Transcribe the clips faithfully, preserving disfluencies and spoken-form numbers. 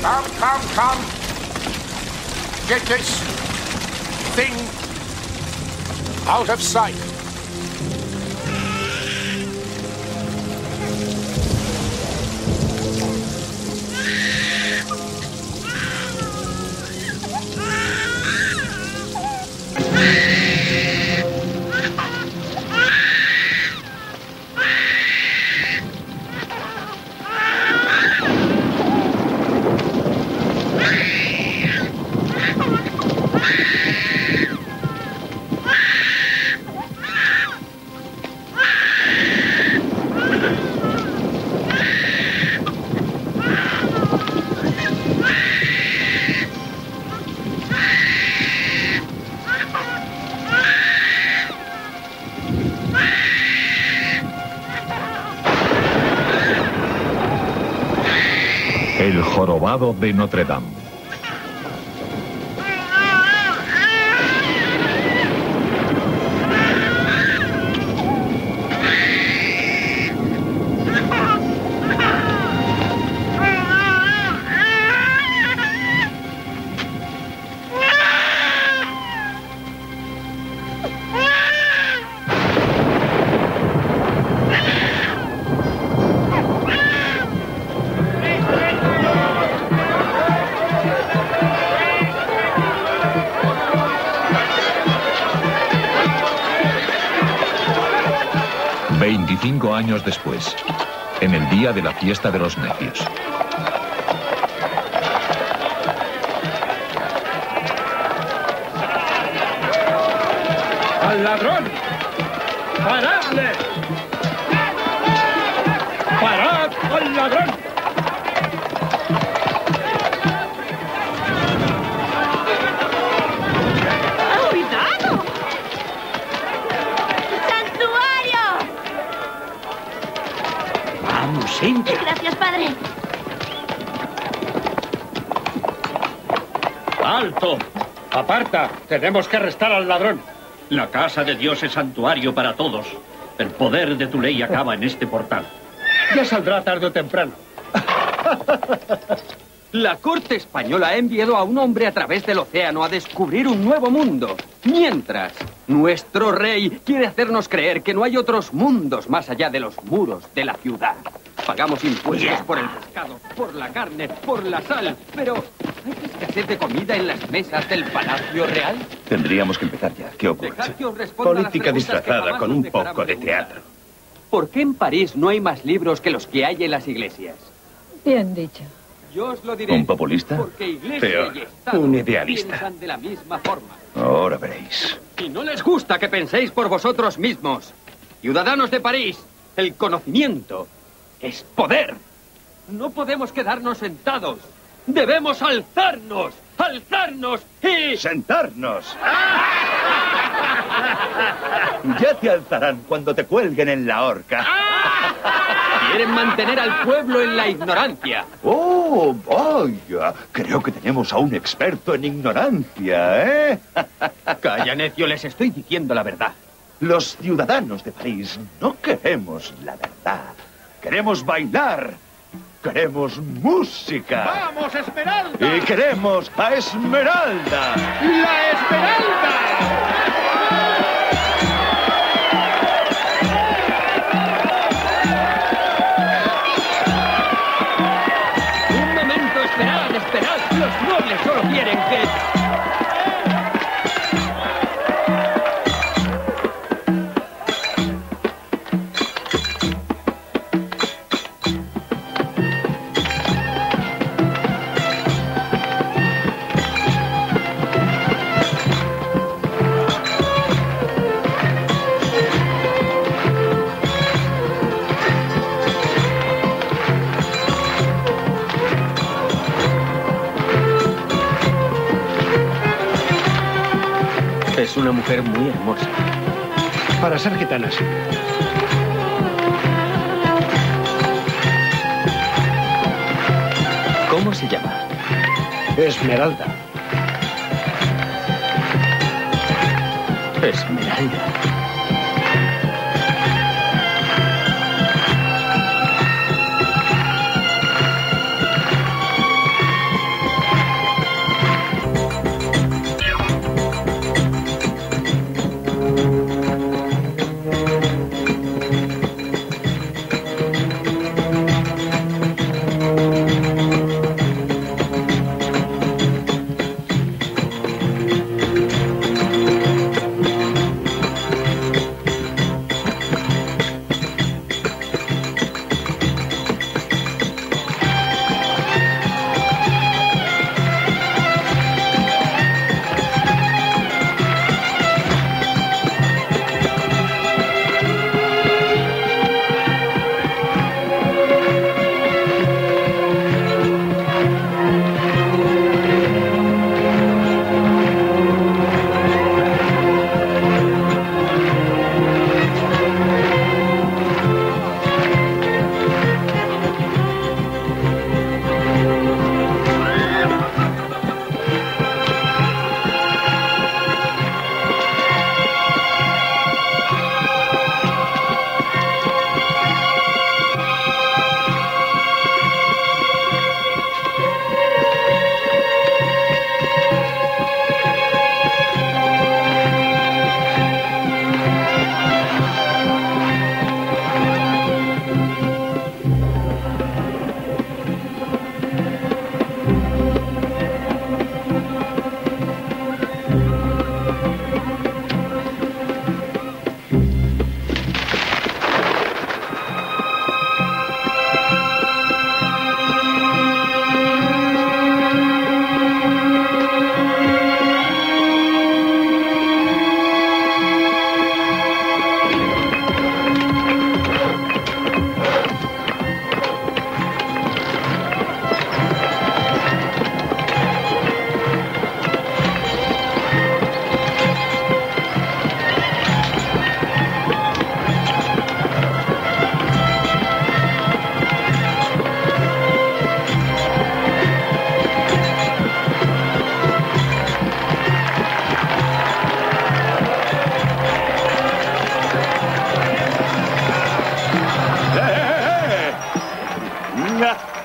Come, come, come. Get this thing out of sight. El jorobado de Notre Dame. veinticinco años después, en el día de la fiesta de los necios. ¡Al ladrón! ¡Paradle! ¡Parad al ladrón! ¡Cuidado! ¡Vamos, entra! Gracias, padre. ¡Alto! ¡Aparta! Tenemos que arrestar al ladrón. La casa de Dios es santuario para todos. El poder de tu ley acaba en este portal. Ya saldrá tarde o temprano. La corte española ha enviado a un hombre a través del océano a descubrir un nuevo mundo. Mientras, nuestro rey quiere hacernos creer que no hay otros mundos más allá de los muros de la ciudad. Pagamos impuestos yeah. por el pescado, por la carne, por la sal, pero ¿hay escasez de comida en las mesas del Palacio Real? Tendríamos que empezar ya. ¿Qué ocurre? Política disfrazada con un poco de teatro. ¿Por qué en París no hay más libros que los que hay en las iglesias? Bien dicho. Yo os lo diré. ¿Un populista? Porque iglesia Peor, y Estado un idealista. piensan de la misma forma. Ahora veréis. Y no les gusta que penséis por vosotros mismos. Ciudadanos de París, el conocimiento es poder. No podemos quedarnos sentados. Debemos alzarnos, alzarnos y... ¡Sentarnos! Ya te alzarán cuando te cuelguen en la horca. Quieren mantener al pueblo en la ignorancia. ¡Oh, vaya! Creo que tenemos a un experto en ignorancia, ¿eh? Calla, necio, les estoy diciendo la verdad. Los ciudadanos de París no queremos la verdad. Queremos bailar. Queremos música. ¡Vamos, Esmeralda! Y queremos a Esmeralda. ¡La Esmeralda! Esperad, esperad. Los nobles solo quieren que... Es una mujer muy hermosa. Para ser gitana, sí. ¿Cómo se llama? Esmeralda. Esmeralda.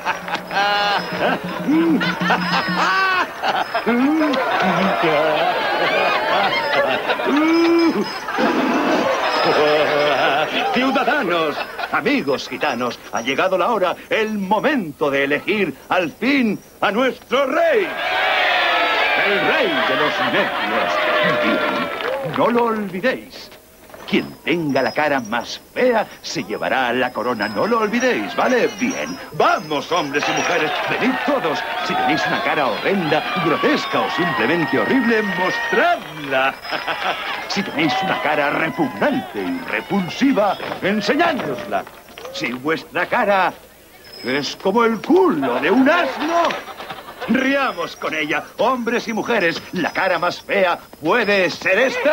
Ciudadanos, amigos gitanos, ha llegado la hora, el momento de elegir al fin a nuestro rey. El rey de los necios. Bien, no lo olvidéis. Quien tenga la cara más fea se llevará la corona. No lo olvidéis, ¿vale? Bien. Vamos, hombres y mujeres, venid todos. Si tenéis una cara horrenda, grotesca o simplemente horrible, mostradla. Si tenéis una cara repugnante y repulsiva, enseñádnosla. Si vuestra cara es como el culo de un asno, riamos con ella. Hombres y mujeres, la cara más fea puede ser esta.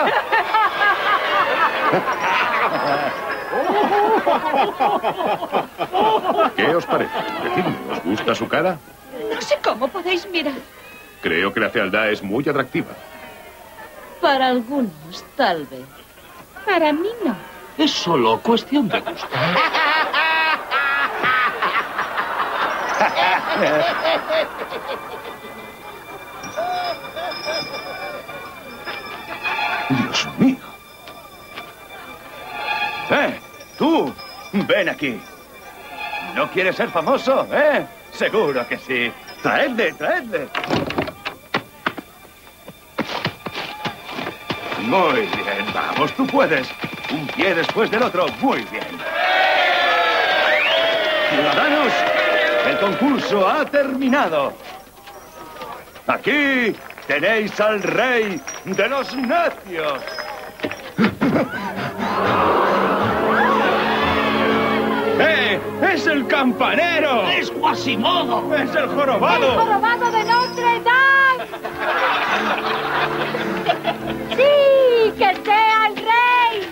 ¿Qué os parece? Decidme, ¿os gusta su cara? No sé cómo podéis mirar. Creo que la fealdad es muy atractiva. Para algunos, tal vez. Para mí no. Es solo cuestión de gusto. Dios mío. ¡Eh! ¡Tú! Ven aquí. ¿No quieres ser famoso, eh? Seguro que sí. Traedle, traedle. Muy bien, vamos, tú puedes. Un pie después del otro. Muy bien. Ciudadanos, el concurso ha terminado. Aquí tenéis al rey de los necios. ¡Eh! ¡Es el campanero! ¡Es Quasimodo! ¡Es el jorobado! ¡El jorobado de Notre Dame! ¡Sí! ¡Que sea el rey!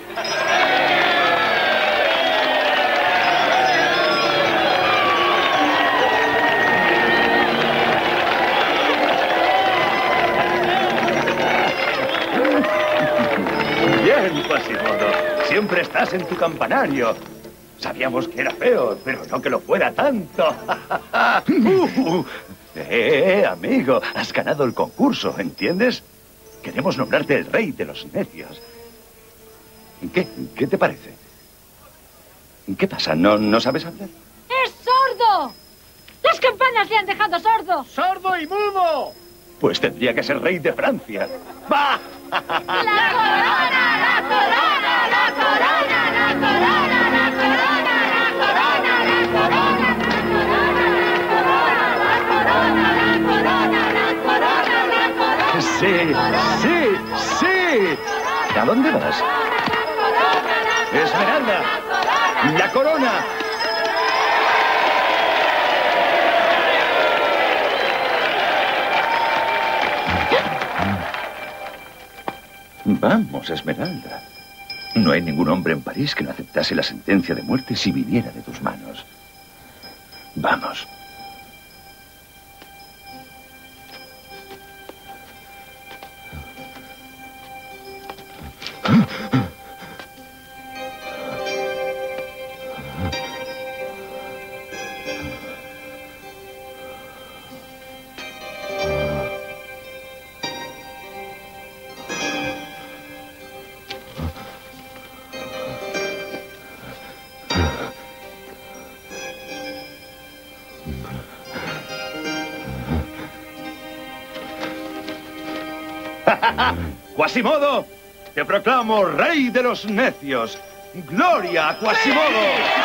Bien, Quasimodo. Siempre estás en tu campanario. Sabíamos que era feo, pero no que lo fuera tanto. uh, eh, amigo, has ganado el concurso, ¿entiendes? Queremos nombrarte el rey de los necios. ¿Qué? ¿Qué te parece? ¿Qué pasa? ¿No, no sabes hablar? ¡Es sordo! ¡Las campanas le han dejado sordo! ¡Sordo y mudo! Pues tendría que ser rey de Francia. ¡Bah! ¡La corona! ¡La corona! ¡La corona! ¡La corona! ¡La corona! ¡La corona! ¡La corona! ¡La corona! ¡La corona! ¡La corona! ¡La corona! Sí, sí, sí. ¿A dónde vas? Esmeralda, la corona. Vamos, Esmeralda. No hay ningún hombre en París que no aceptase la sentencia de muerte si viniera de tus manos. Vamos. Quasimodo, te proclamo rey de los necios. ¡Gloria a Quasimodo!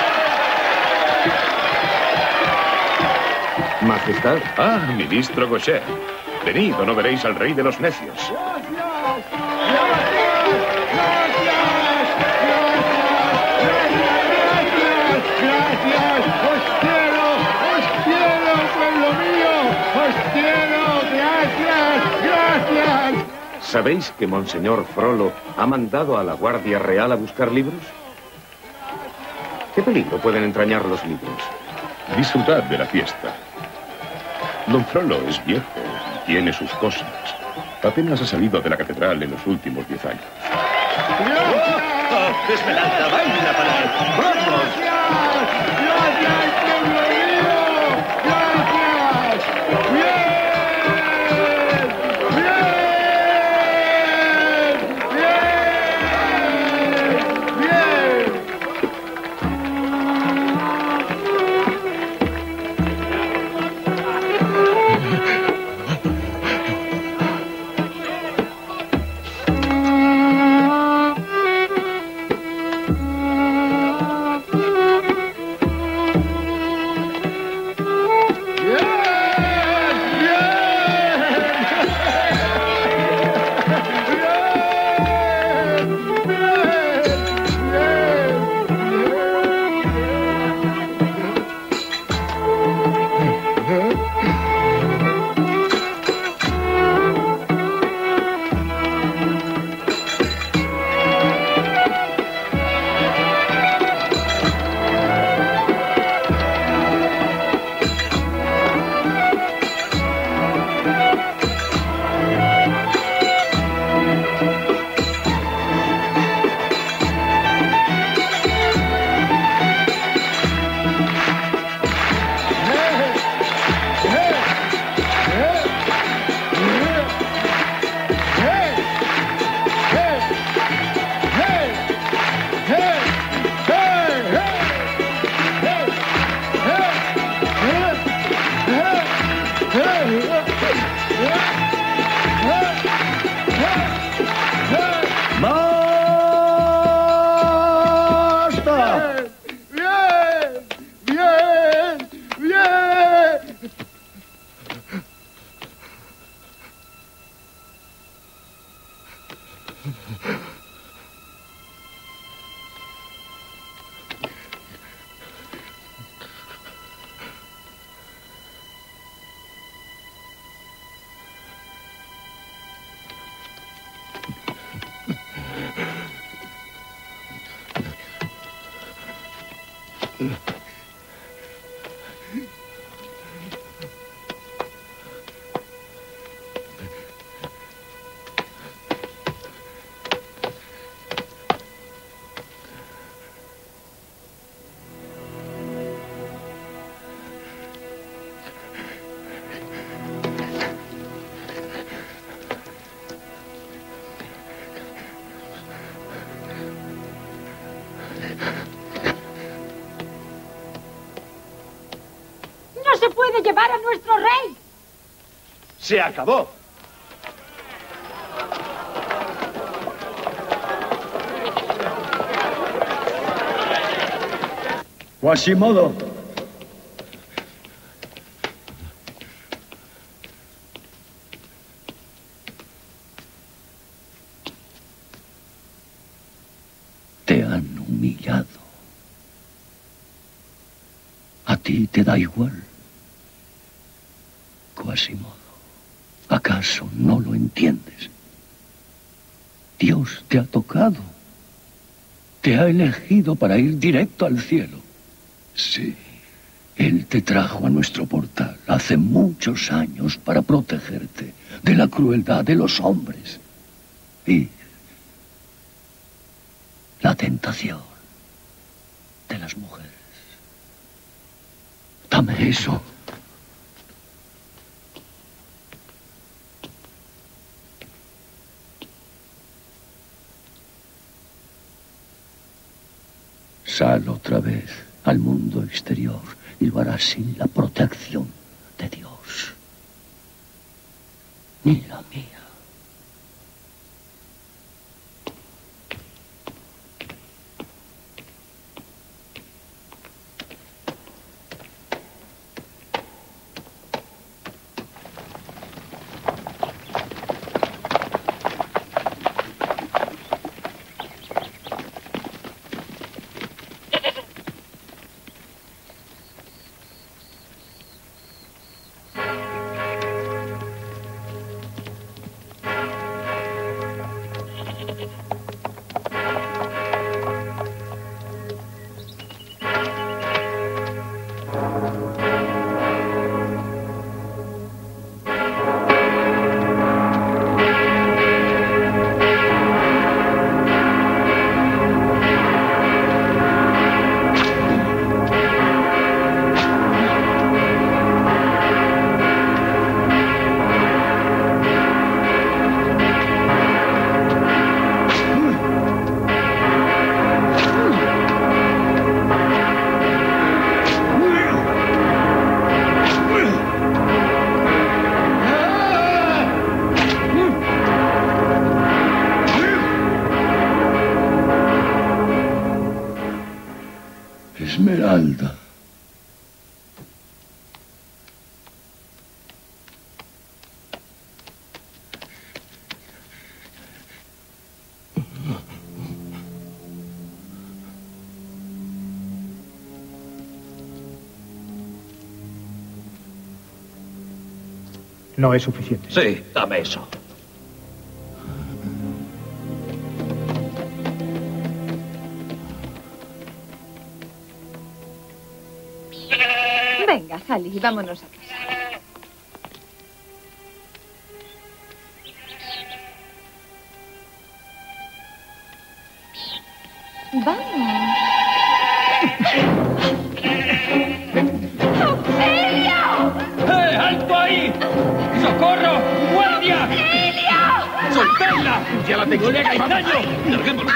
Majestad. Ah, ministro Gaucher. Venid o no veréis al rey de los necios. ¡Gracias! ¡Os quiero! ¡Os quiero, pueblo mío! ¡Os quiero! ¡Gracias! ¡Gracias! ¿Sabéis que Monseñor Frollo ha mandado a la Guardia Real a buscar libros? ¿Qué peligro pueden entrañar los libros? Disfrutad de la fiesta. Don Frollo es viejo y tiene sus cosas. Apenas ha salido de la catedral en los últimos diez años. ¡Oh, Esmeralda, baila para él! ¡Vamos! ¡Gracias, pueblo mío! ¡No se puede llevar a nuestro rey! ¡Se acabó! Quasimodo. Te han humillado. A ti te da igual. Quasimodo, ¿acaso no lo entiendes? Dios te ha tocado. Te ha elegido para ir directo al cielo. Sí, Él te trajo a nuestro portal hace muchos años para protegerte de la crueldad de los hombres y la tentación de las mujeres. Dame eso. Sal otra vez al mundo exterior y lo harás sin la protección de Dios. Ni la mía. Esmeralda. No es suficiente. Sí, dame eso. Venga, Sally, vámonos a casa. Vamos. ¡Auxilio! ¡Eh, alto ahí! ¡Socorro! ¡Guardia! ¡Auxilio! ¡Soltadla! ¡Ya la tengo! ¡No le hagáis daño! ¡Larguémosla!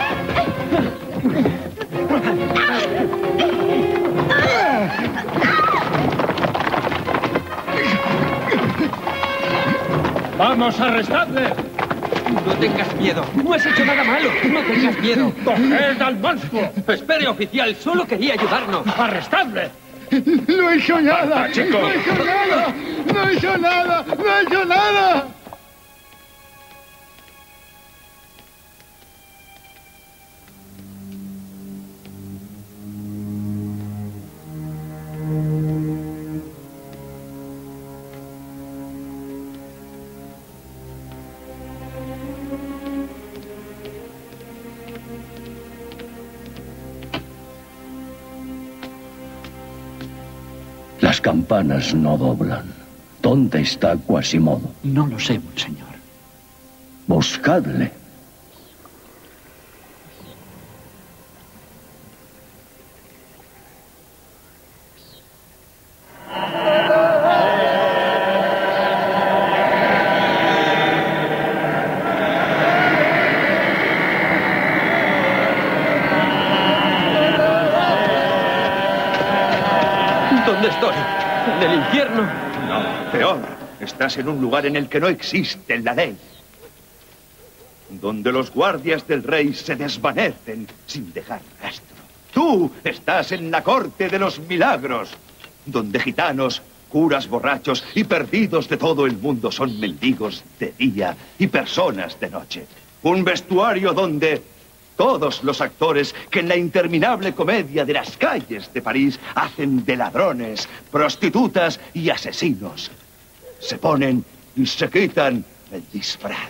¡Vamos, arrestadle! No tengas miedo. No has hecho nada malo. No tengas miedo. ¡Coged al monstruo! Espere, oficial. Solo quería ayudarnos. ¡Arrestadle! No he hecho nada. Basta, chico. No he hecho nada. No he hecho nada. No he hecho nada. Las campanas no doblan. ¿Dónde está Quasimodo? No lo sé, monseñor. Buscadle. ¿Dónde estoy? ¿En el infierno? No, peor. Estás en un lugar en el que no existe la ley. Donde los guardias del rey se desvanecen sin dejar rastro. Tú estás en la corte de los milagros, donde gitanos, curas borrachos y perdidos de todo el mundo son mendigos de día y personas de noche. Un vestuario donde todos los actores que en la interminable comedia de las calles de París hacen de ladrones, prostitutas y asesinos se ponen y se quitan el disfraz.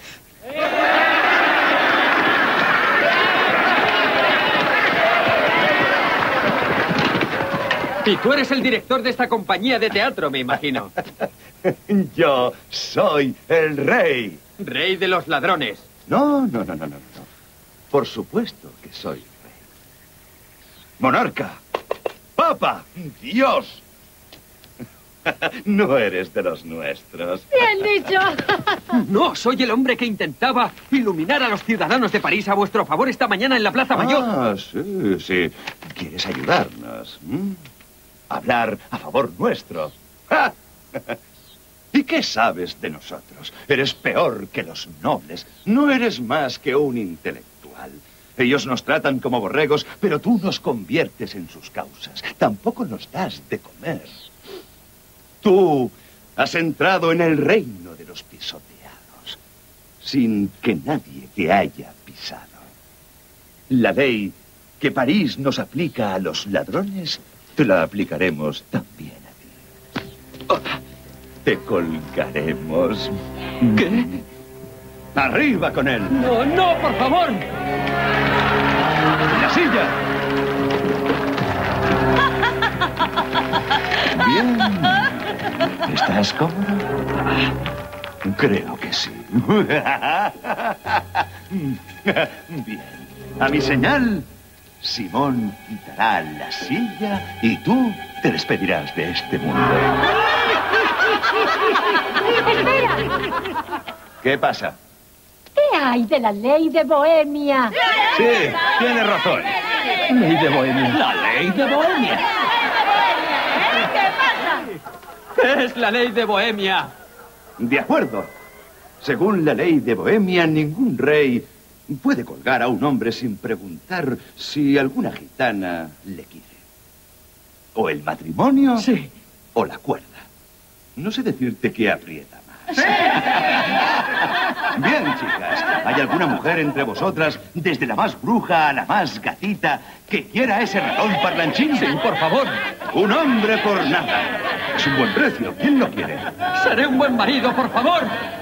Y tú eres el director de esta compañía de teatro, me imagino. Yo soy el rey. Rey de los ladrones. No, no, no, no, no, no. Por supuesto que soy rey. Monarca. Papa. Dios. No eres de los nuestros. Bien dicho. No, soy el hombre que intentaba iluminar a los ciudadanos de París a vuestro favor esta mañana en la Plaza Mayor. Ah, sí, sí. ¿Quieres ayudarnos? ¿Mm? Hablar a favor nuestro. ¡Ja! ¿Y qué sabes de nosotros? Eres peor que los nobles. No eres más que un intelectual. Ellos nos tratan como borregos, pero tú nos conviertes en sus causas. Tampoco nos das de comer. Tú has entrado en el reino de los pisoteados, sin que nadie te haya pisado. La ley que París nos aplica a los ladrones, te la aplicaremos también a ti. Oh, te colgaremos. ¿Qué? ¡Arriba con él! No, no, por favor. ¡En la silla! Bien. ¿Estás cómodo? Creo que sí. Bien. A mi señal, Simón quitará la silla y tú te despedirás de este mundo. ¡Espera! ¿Qué pasa? ¿Qué hay de la ley de Bohemia? Sí, tienes razón. Ley de Bohemia. La ley de Bohemia. Es la ley de Bohemia. De acuerdo. Según la ley de Bohemia, ningún rey puede colgar a un hombre sin preguntar si alguna gitana le quiere. O el matrimonio, sí, o la cuerda. No sé decirte qué aprieta más. ¡Sí! Bien, chicas. ¿Hay alguna mujer entre vosotras, desde la más bruja a la más gatita, que quiera ese ratón parlanchín? Sí, por favor. Un hombre por nada. Es un buen precio. ¿Quién lo quiere? Seré un buen marido, por favor.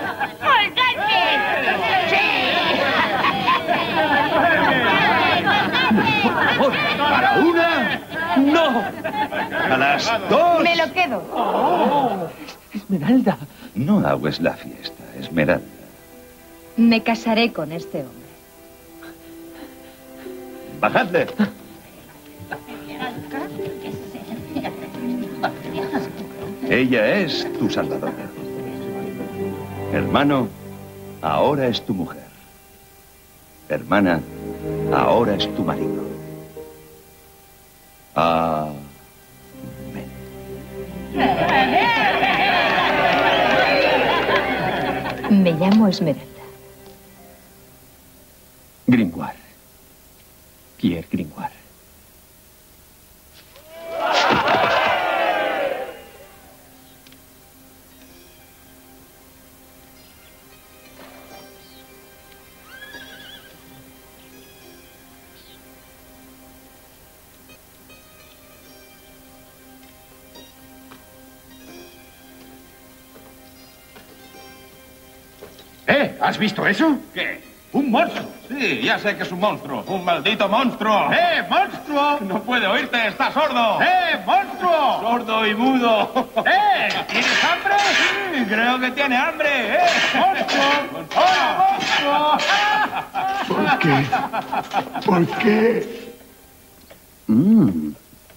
Por favor. ¿Para una? No. ¿A las dos? Me lo quedo. Oh, Esmeralda. No agues la fiesta, Esmeralda. Me casaré con este hombre. Bajadle. Ella es tu salvadora. Hermano, ahora es tu mujer. Hermana, ahora es tu marido. Amén. Me llamo Esmeralda. Gringoire. Pierre Gringoire. ¿Eh? ¿Has visto eso? ¿Qué? ¡Un monstruo! Sí, ya sé que es un monstruo. ¡Un maldito monstruo! ¡Eh, monstruo! No puede oírte, está sordo. ¡Eh, monstruo! Sordo y mudo. ¡Eh! ¿Tienes hambre? Sí, creo que tiene hambre. ¡Eh! ¡Monstruo! ¡Hola, monstruo! ¿Por qué? ¿Por qué? Mm.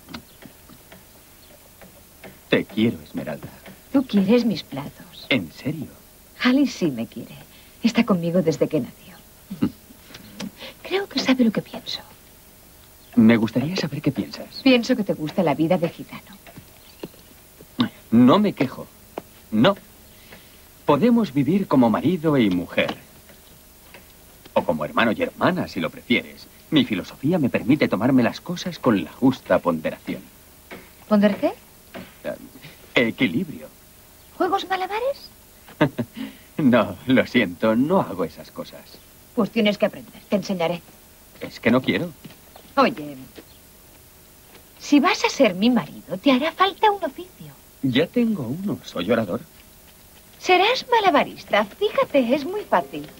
Te quiero, Esmeralda. Tú quieres mis platos. ¿En serio? Alice sí me quiere. Está conmigo desde que nació. Creo que sabe lo que pienso. Me gustaría saber qué piensas. Pienso que te gusta la vida de gitano. No me quejo. No. Podemos vivir como marido y mujer. O como hermano y hermana, si lo prefieres. Mi filosofía me permite tomarme las cosas con la justa ponderación. ¿Ponder qué? Eh, equilibrio. ¿Juegos malabares? No, lo siento, no hago esas cosas. Pues tienes que aprender, te enseñaré. Es que no quiero. Oye, si vas a ser mi marido, te hará falta un oficio. Ya tengo uno, soy orador. Serás malabarista, fíjate, es muy fácil.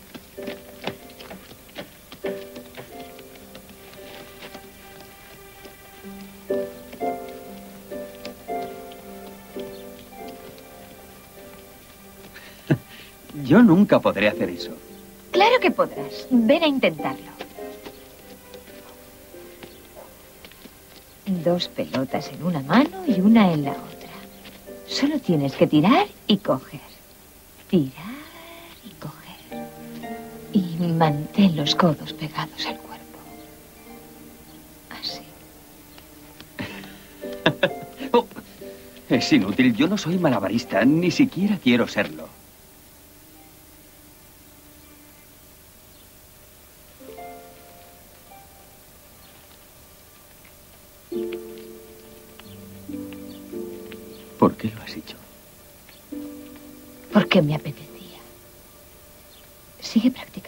Yo nunca podré hacer eso. Claro que podrás. Ven a intentarlo. Dos pelotas en una mano y una en la otra. Solo tienes que tirar y coger. Tirar y coger. Y mantén los codos pegados al cuerpo. Así. Oh, es inútil. Yo no soy malabarista. Ni siquiera quiero serlo. ¿Por qué lo has hecho? Porque me apetecía. Sigue practicando.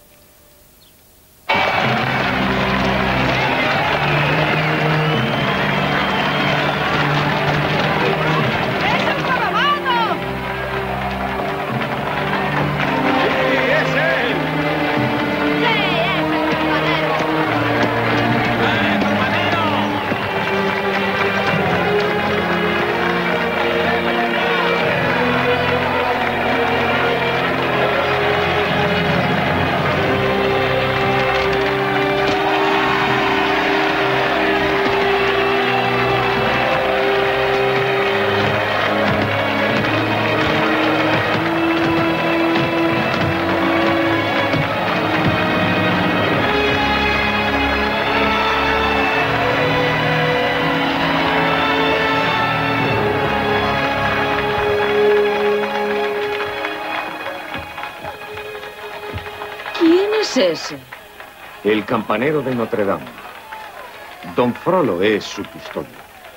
Ese? El campanero de Notre Dame. Don Frollo es su custodio.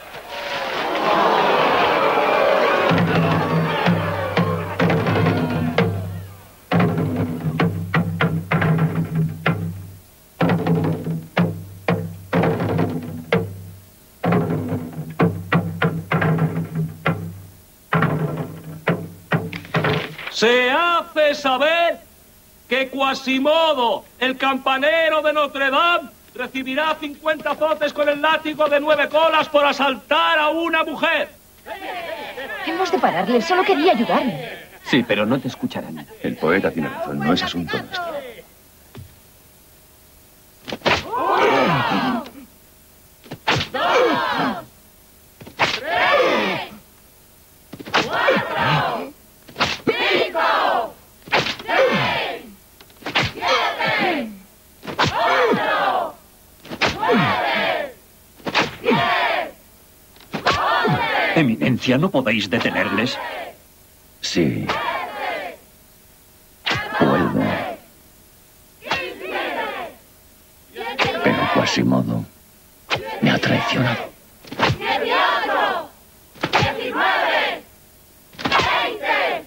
Se hace saber que Quasimodo, el campanero de Notre Dame, recibirá cincuenta azotes con el látigo de nueve colas por asaltar a una mujer. Hemos de pararle, solo quería ayudarme. Sí, pero no te escucharán. El poeta tiene razón, no es asunto nuestro. Eminencia, ¿no podéis detenerles? Sí. Puedo. Pero Quasimodo me ha traicionado. dieciocho, diecinueve, veinte,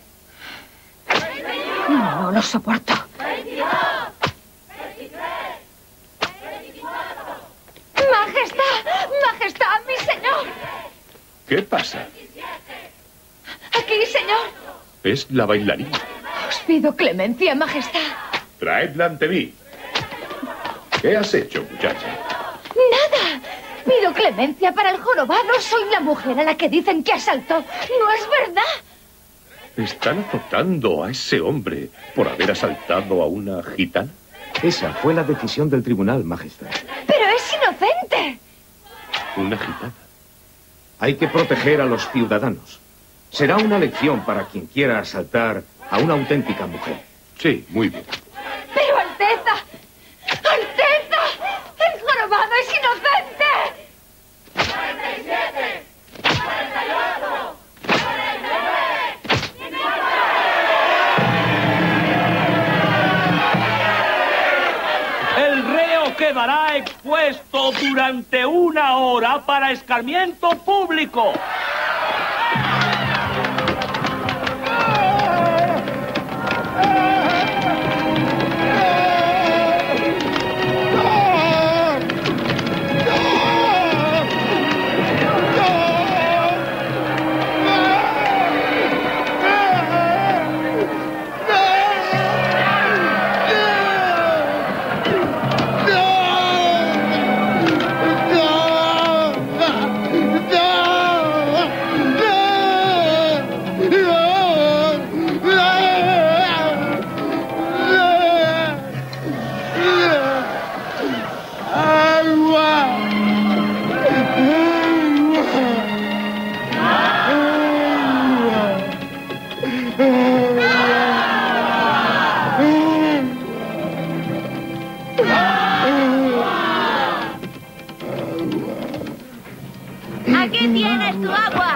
No lo soporto. veintidós, veintitrés, veinticuatro. ¡Majestad! ¡Majestad, mi señor! ¿Qué pasa? Aquí, señor. Es la bailarina. Os pido clemencia, majestad. Traedla ante mí. ¿Qué has hecho, muchacha? Nada. Pido clemencia para el jorobado. Soy la mujer a la que dicen que asaltó. No es verdad. ¿Están azotando a ese hombre por haber asaltado a una gitana? Esa fue la decisión del tribunal, majestad. Pero es inocente. Una gitana. Hay que proteger a los ciudadanos. Será una lección para quien quiera asaltar a una auténtica mujer. Sí, muy bien. Pero, Alteza. ¡Alteza! ¡El jorobado es inocente! cuarenta y siete, cuarenta y ocho, puesto durante una hora para escarmiento público. Aquí tienes tu agua.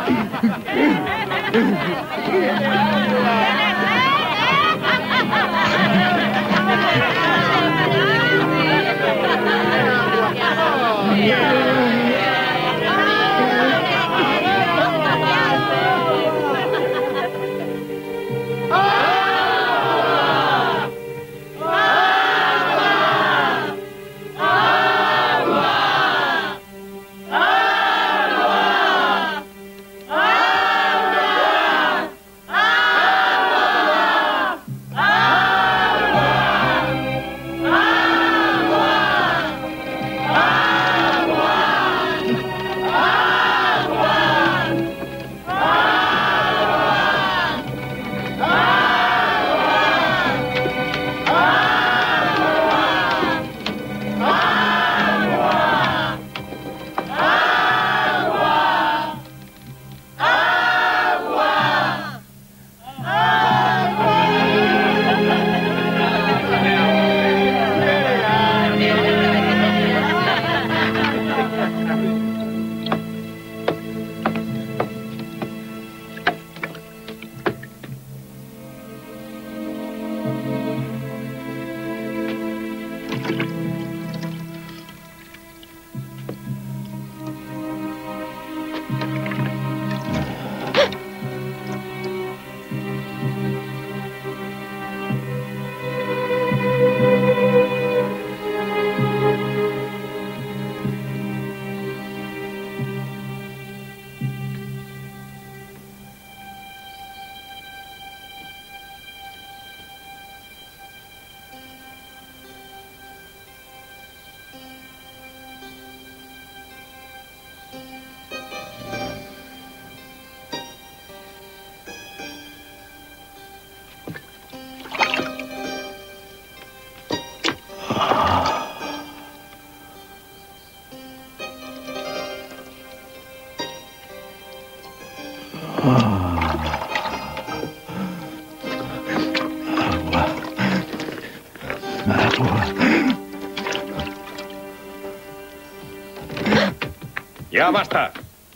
Ya basta.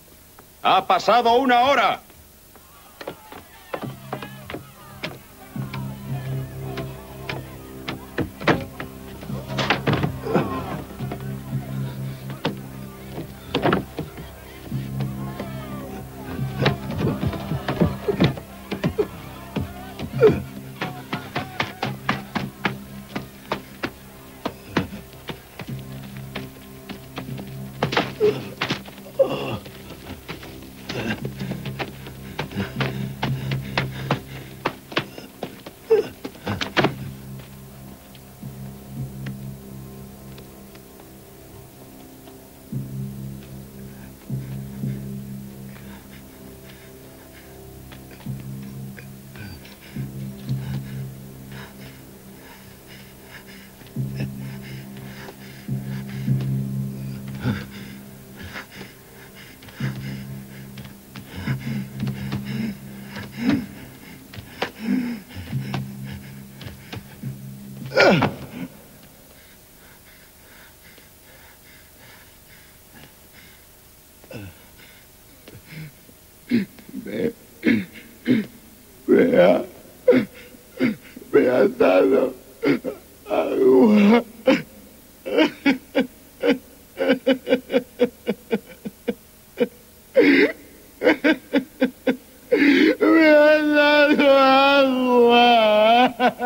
Ha pasado una hora.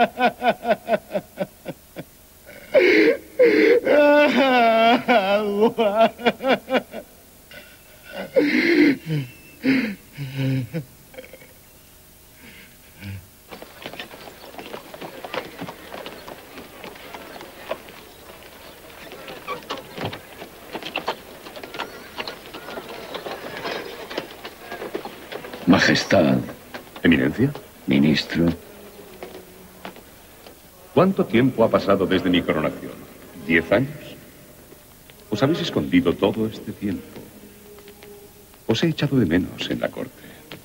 Majestad. ¿Eminencia? Ministro. ¿Cuánto tiempo ha pasado desde mi coronación? ¿Diez años? ¿Os habéis escondido todo este tiempo? Os he echado de menos en la corte.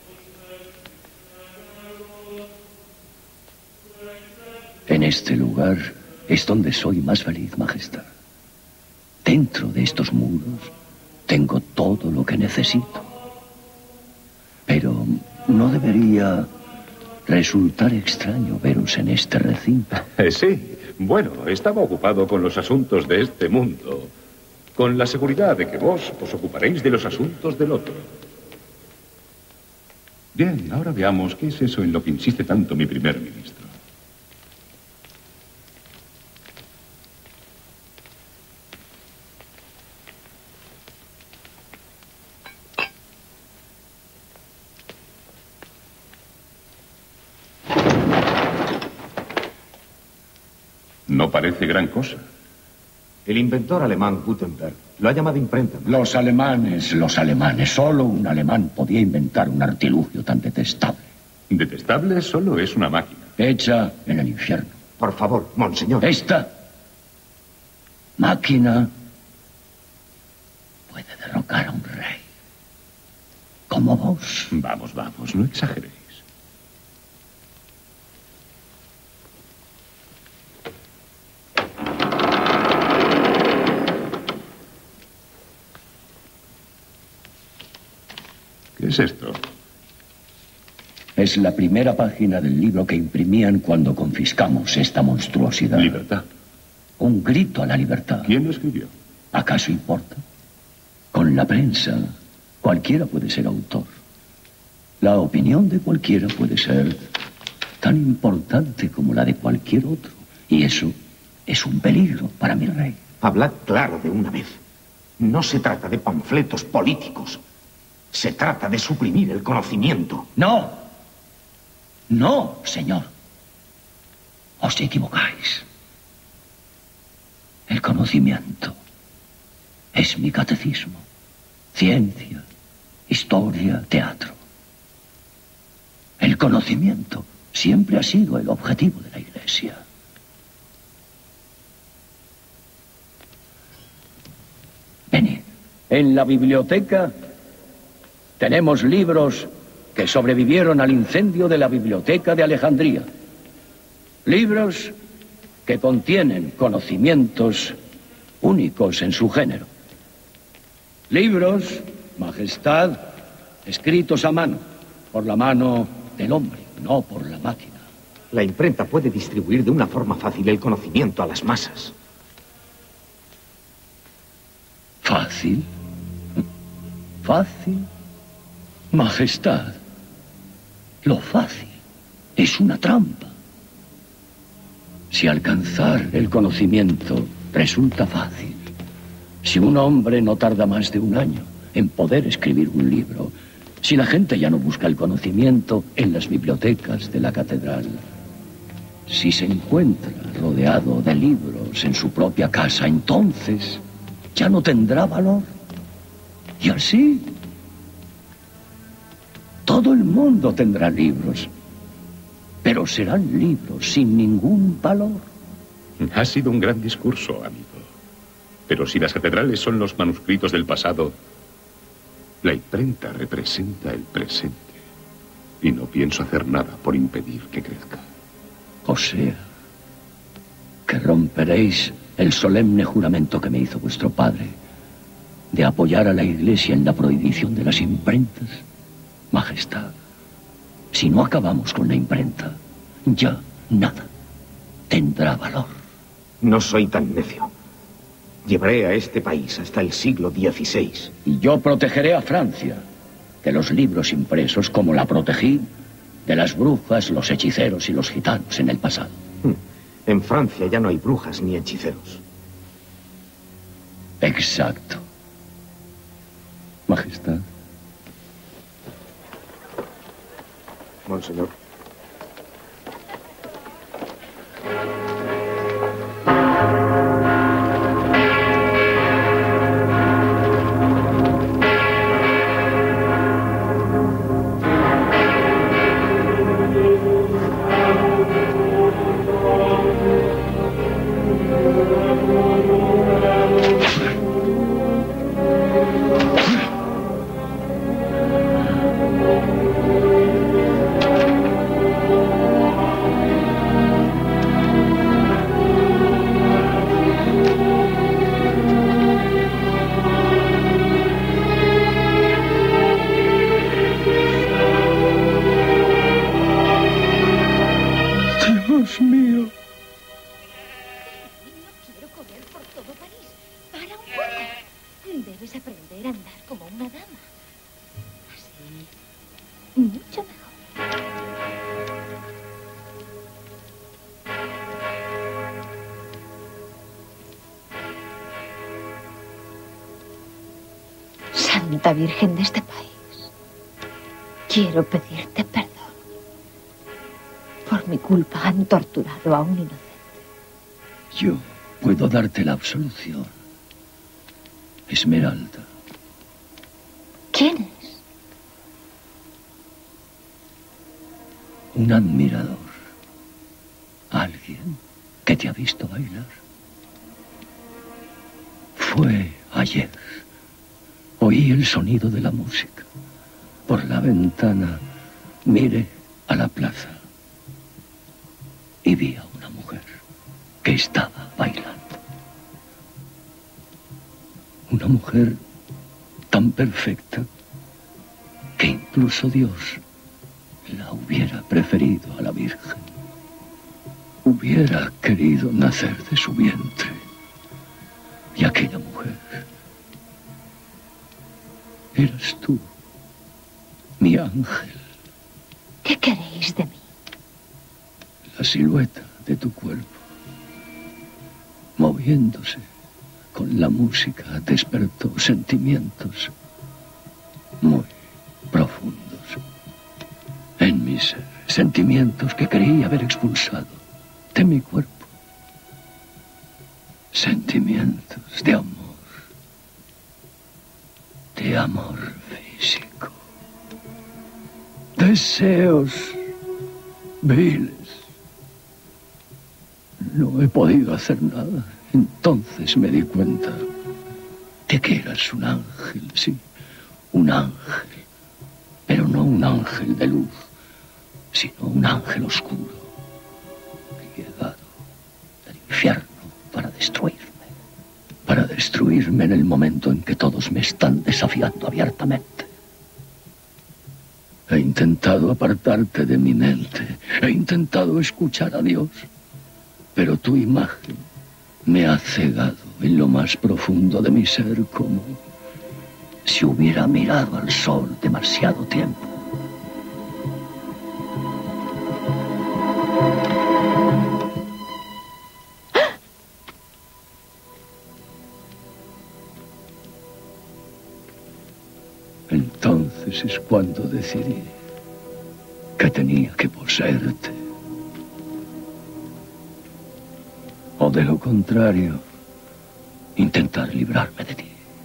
En este lugar es donde soy más feliz, Majestad. Dentro de estos muros tengo todo lo que necesito. Pero no debería resultar extraño veros en este recinto. Eh, sí, bueno, estaba ocupado con los asuntos de este mundo, con la seguridad de que vos os ocuparéis de los asuntos del otro. Bien, ahora veamos qué es eso en lo que insiste tanto mi primer ministro. No parece gran cosa. El inventor alemán Gutenberg lo ha llamado imprenta. Los alemanes, los alemanes. Solo un alemán podía inventar un artilugio tan detestable. Detestable solo es una máquina. Hecha en el infierno. Por favor, monseñor. Esta máquina puede derrocar a un rey. Como vos. Vamos, vamos, no exageréis. ¿Qué es esto? Es la primera página del libro que imprimían cuando confiscamos esta monstruosidad. Libertad. Un grito a la libertad. ¿Quién lo escribió? ¿Acaso importa? Con la prensa, cualquiera puede ser autor. La opinión de cualquiera puede ser tan importante como la de cualquier otro. Y eso es un peligro para mi rey. Hablad claro de una vez. No se trata de panfletos políticos. Se trata de suprimir el conocimiento. No. No, señor. Os equivocáis. El conocimiento es mi catecismo. Ciencia, historia, teatro. El conocimiento siempre ha sido el objetivo de la Iglesia. Venid. En la biblioteca tenemos libros que sobrevivieron al incendio de la biblioteca de Alejandría. Libros que contienen conocimientos únicos en su género. Libros, Majestad, escritos a mano, por la mano del hombre, no por la máquina. La imprenta puede distribuir de una forma fácil el conocimiento a las masas. ¿Fácil? ¿Fácil? Majestad, lo fácil es una trampa. Si alcanzar el conocimiento resulta fácil, si un hombre no tarda más de un año en poder escribir un libro, si la gente ya no busca el conocimiento en las bibliotecas de la catedral, si se encuentra rodeado de libros en su propia casa, entonces ya no tendrá valor. Y así todo el mundo tendrá libros, pero serán libros sin ningún valor. Ha sido un gran discurso, amigo. Pero si las catedrales son los manuscritos del pasado, la imprenta representa el presente. Y no pienso hacer nada por impedir que crezca. O sea, que romperéis el solemne juramento que me hizo vuestro padre de apoyar a la Iglesia en la prohibición de las imprentas. Majestad, si no acabamos con la imprenta, ya nada tendrá valor. No soy tan necio. Llevaré a este país hasta el siglo dieciséis. Y yo protegeré a Francia de los libros impresos como la protegí de las brujas, los hechiceros y los gitanos en el pasado. En Francia ya no hay brujas ni hechiceros. Exacto. Majestad. Monseñor. Dios mío. No quiero correr por todo París. Para un poco. Debes aprender a andar como una dama. Así. Mucho mejor. Santa Virgen de este país, quiero pedirte perdón. Por mi culpa han torturado a un inocente. Yo puedo darte la absolución. Esmeralda. ¿Quién es? Un admirador. Alguien que te ha visto bailar. Fue ayer. Oí el sonido de la música. Por la ventana miré a la plaza y vi a una mujer que estaba bailando. Una mujer tan perfecta que incluso Dios la hubiera preferido a la Virgen. Hubiera querido nacer de su vientre. Y aquella mujer eras tú, mi ángel. ¿Qué queréis de mí? La silueta de tu cuerpo, moviéndose con la música, despertó sentimientos muy profundos en mi ser. Sentimientos que creí haber expulsado de mi cuerpo. Sentimientos de amor. De amor físico. Deseos viles. No he podido hacer nada. Entonces me di cuenta de que eras un ángel, sí, un ángel. Pero no un ángel de luz, sino un ángel oscuro, llegado del infierno para destruirme. Para destruirme en el momento en que todos me están desafiando abiertamente. He intentado apartarte de mi mente. He intentado escuchar a Dios. Pero tu imagen me ha cegado en lo más profundo de mi ser, como si hubiera mirado al sol demasiado tiempo. Entonces es cuando decidí que tenía que poseerte. O de lo contrario, intentar librarme de ti.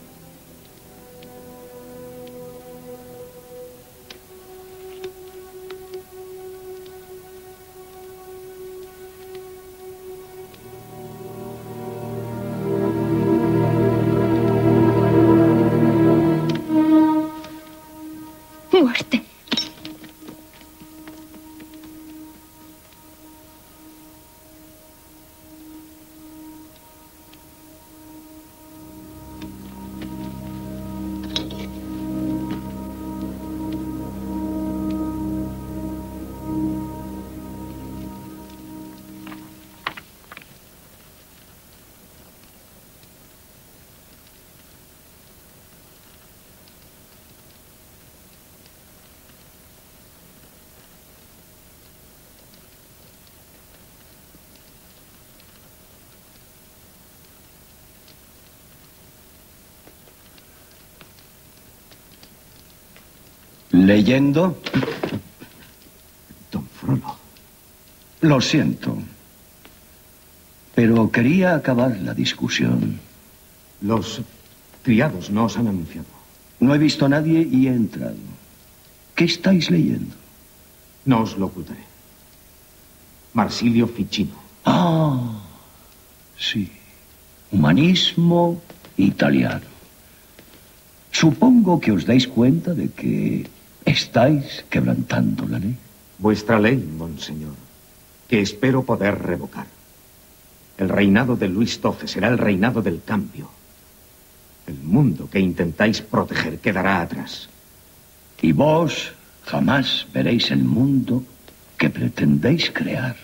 Muerte. ¿Leyendo? Don Frollo. Lo siento. Pero quería acabar la discusión. Los criados no os han anunciado. No he visto a nadie y he entrado. ¿Qué estáis leyendo? No os lo ocultaré. Marsilio Ficino. Ah, sí. Humanismo italiano. Supongo que os dais cuenta de que estáis quebrantando la ley. Vuestra ley, monseñor, que espero poder revocar. El reinado de Luis doce será el reinado del cambio. El mundo que intentáis proteger quedará atrás. Y vos jamás veréis el mundo que pretendéis crear.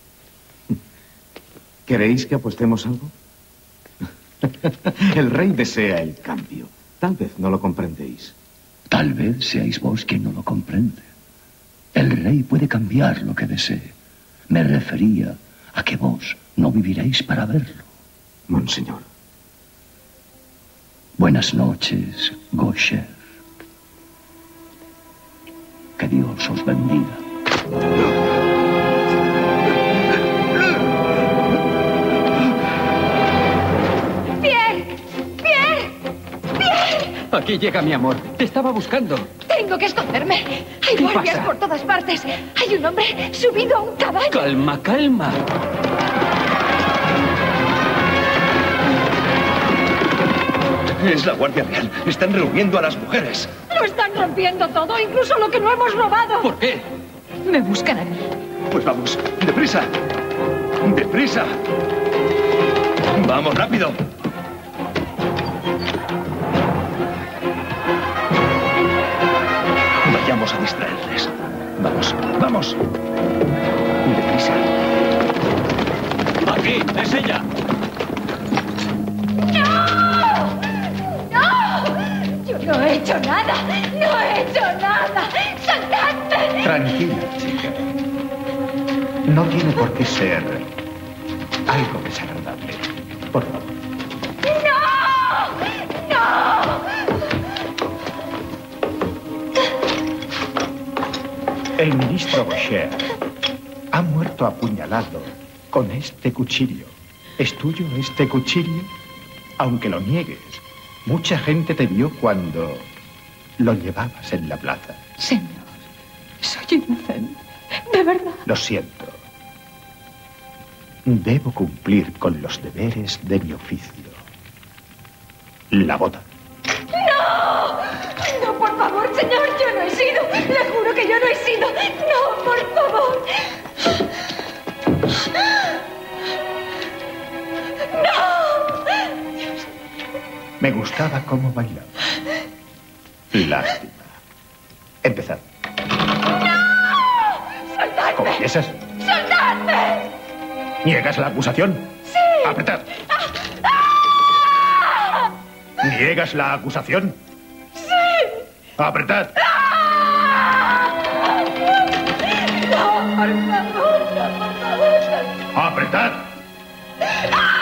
¿Queréis que apostemos algo? El rey desea el cambio. Tal vez no lo comprendéis. Tal vez seáis vos quien no lo comprende. El rey puede cambiar lo que desee. Me refería a que vos no viviréis para verlo. Monseñor. Buenas noches, Gaucher. Que Dios os bendiga. ¡Pierre! ¡Pierre! ¡Pierre! Aquí llega mi amor. Te estaba buscando. Tengo que esconderme. Hay ¿Qué guardias pasa? por todas partes. Hay un hombre subido a un caballo. Calma, calma. Es la Guardia Real. Están reuniendo a las mujeres. Lo están rompiendo todo, incluso lo que no hemos robado. ¿Por qué? Me buscan a mí. Pues vamos, deprisa. Deprisa. Vamos, rápido. Vayamos a distraerles. Vamos, vamos. Deprisa. Aquí, es ella. Yo no he hecho nada. No he hecho nada. ¡Soltadme! Tranquila, chica. No tiene por qué ser algo desagradable. Por favor. ¡No! ¡No! El ministro Gaucher ha muerto apuñalado con este cuchillo. ¿Es tuyo este cuchillo? Aunque lo niegues, mucha gente te vio cuando lo llevabas en la plaza. Señor, soy inocente. De verdad. Lo siento. Debo cumplir con los deberes de mi oficio. La bota. ¡No! No, por favor, señor, yo no he sido. Le juro que yo no he sido. No, por favor. ¡No! Me gustaba cómo bailaba. Lástima. Empezad. ¡No! ¡Soltadme! ¿Confiesas? ¡Soltadme! ¿Niegas la acusación? ¡Sí! ¡Apretad! ¡Ah! ¿Niegas la acusación? ¡Sí! ¡Apretad! ¡Ah! No, por favor, no, por favor. ¡Apretad! ¡Ah!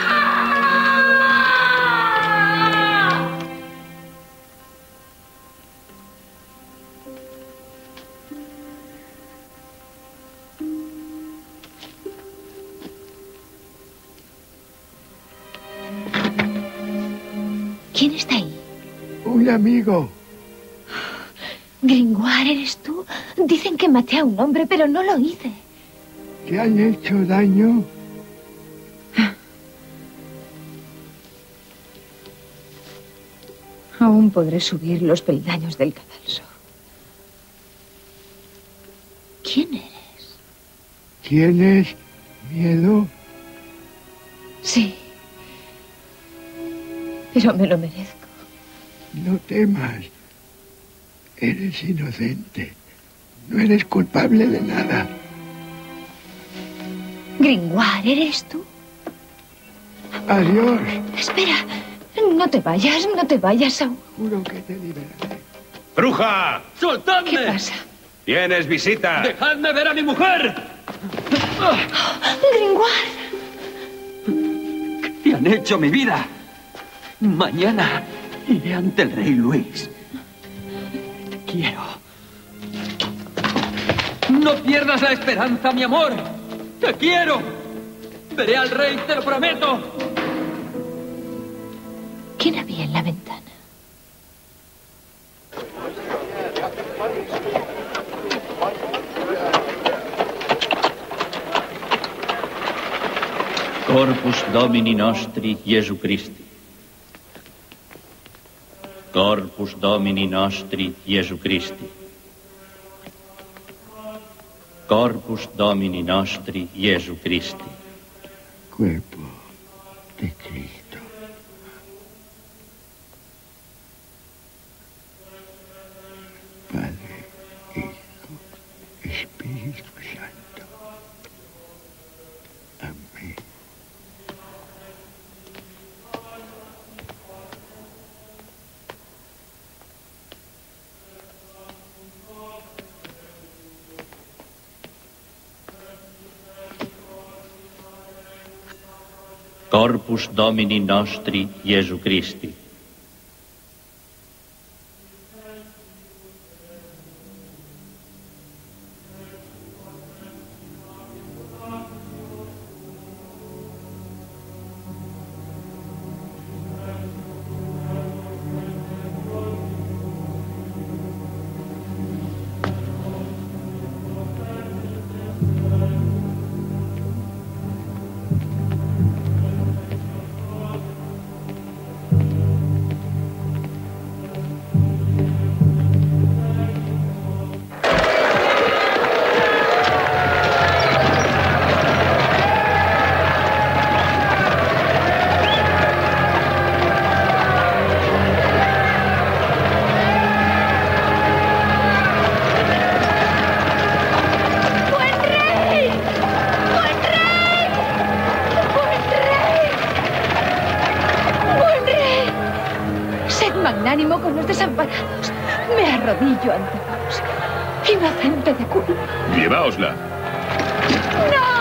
¿Quién está ahí? Un amigo. Gringoire, ¿eres tú? Dicen que maté a un hombre, pero no lo hice. ¿Te han hecho daño? Aún podré subir los peldaños del cadalso. ¿Quién eres? ¿Tienes miedo? Sí. Pero me lo merezco. No temas. Eres inocente. No eres culpable de nada. Gringoire, ¿eres tú? Adiós. Espera. No te vayas, no te vayas aún. Juro que te liberaré. ¡Bruja! ¡Soltadme! ¿Qué pasa? ¡Tienes visita! ¡Dejadme ver a mi mujer! Gringoire. ¿Qué te han hecho mi vida? Mañana iré ante el rey Luis. Te quiero. No pierdas la esperanza, mi amor. ¡Te quiero! Veré al rey, te lo prometo. ¿Quién había en la ventana? Corpus Domini nostri Jesu Christi. Corpus Domini nostri Jesu Christi. Corpus Domini nostri Jesu Christi. Cuerpo de Cristo. Padre, Hijo, Espíritu Santo. Amén. Corpus Domini nostri Jesu Christi. Magnánimo con los desamparados. Me arrodillo ante vos, inocente de culpa. Lleváosla. ¡No!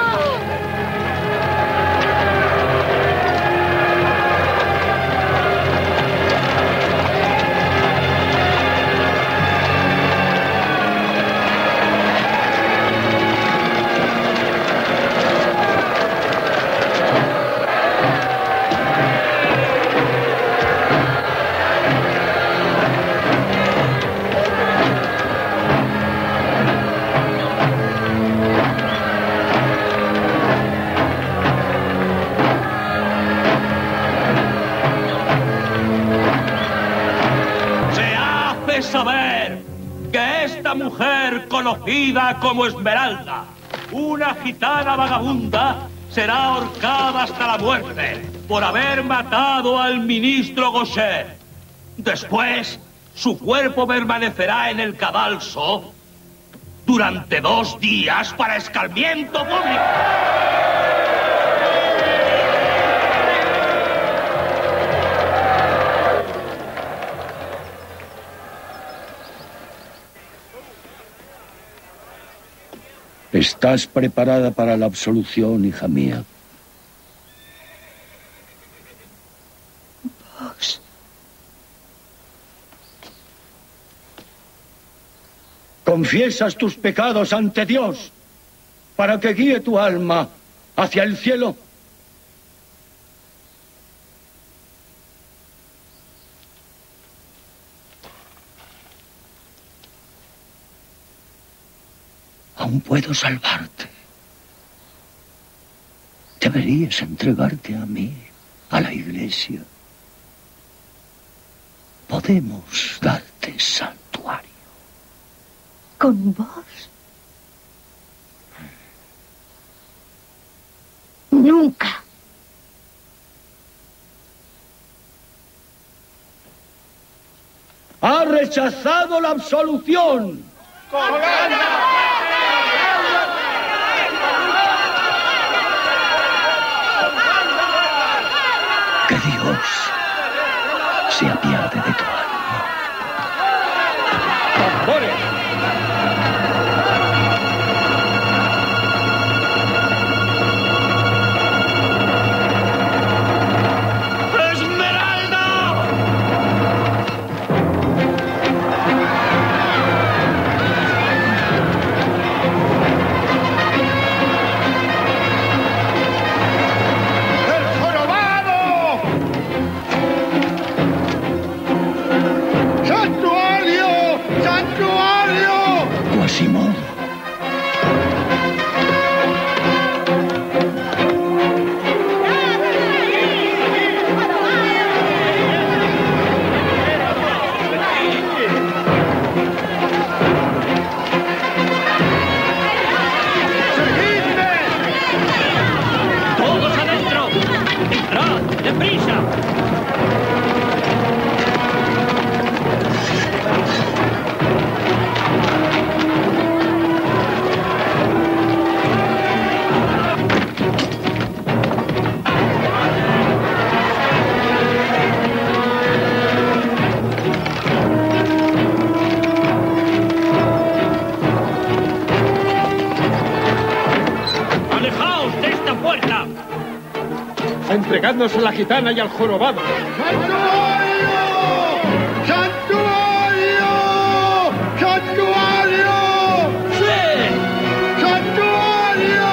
Saber que esta mujer conocida como Esmeralda, una gitana vagabunda, será ahorcada hasta la muerte por haber matado al ministro Gaucher. Después, su cuerpo permanecerá en el cadalso durante dos días para escarmiento público. Estás preparada para la absolución, hija mía. Vos. ¿Confiesas tus pecados ante Dios para que guíe tu alma hacia el cielo? Aún puedo salvarte. Deberías entregarte a mí, a la iglesia. Podemos darte santuario. ¿Con vos? Nunca. Ha rechazado la absolución. ¡Colgada! Que Dios se apiade de tu alma. ¡Tambores! Entregadnos a la gitana y al jorobado. ¡Santuario! ¡Santuario! ¡Santuario! ¡Sí! ¡Santuario!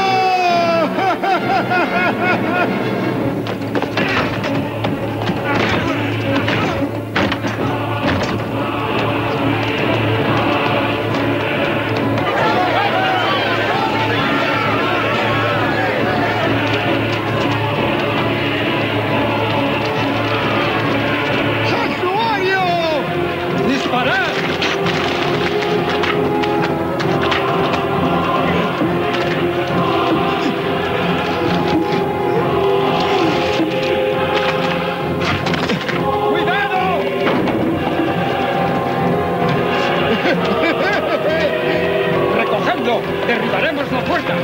¡Derribaremos la puerta!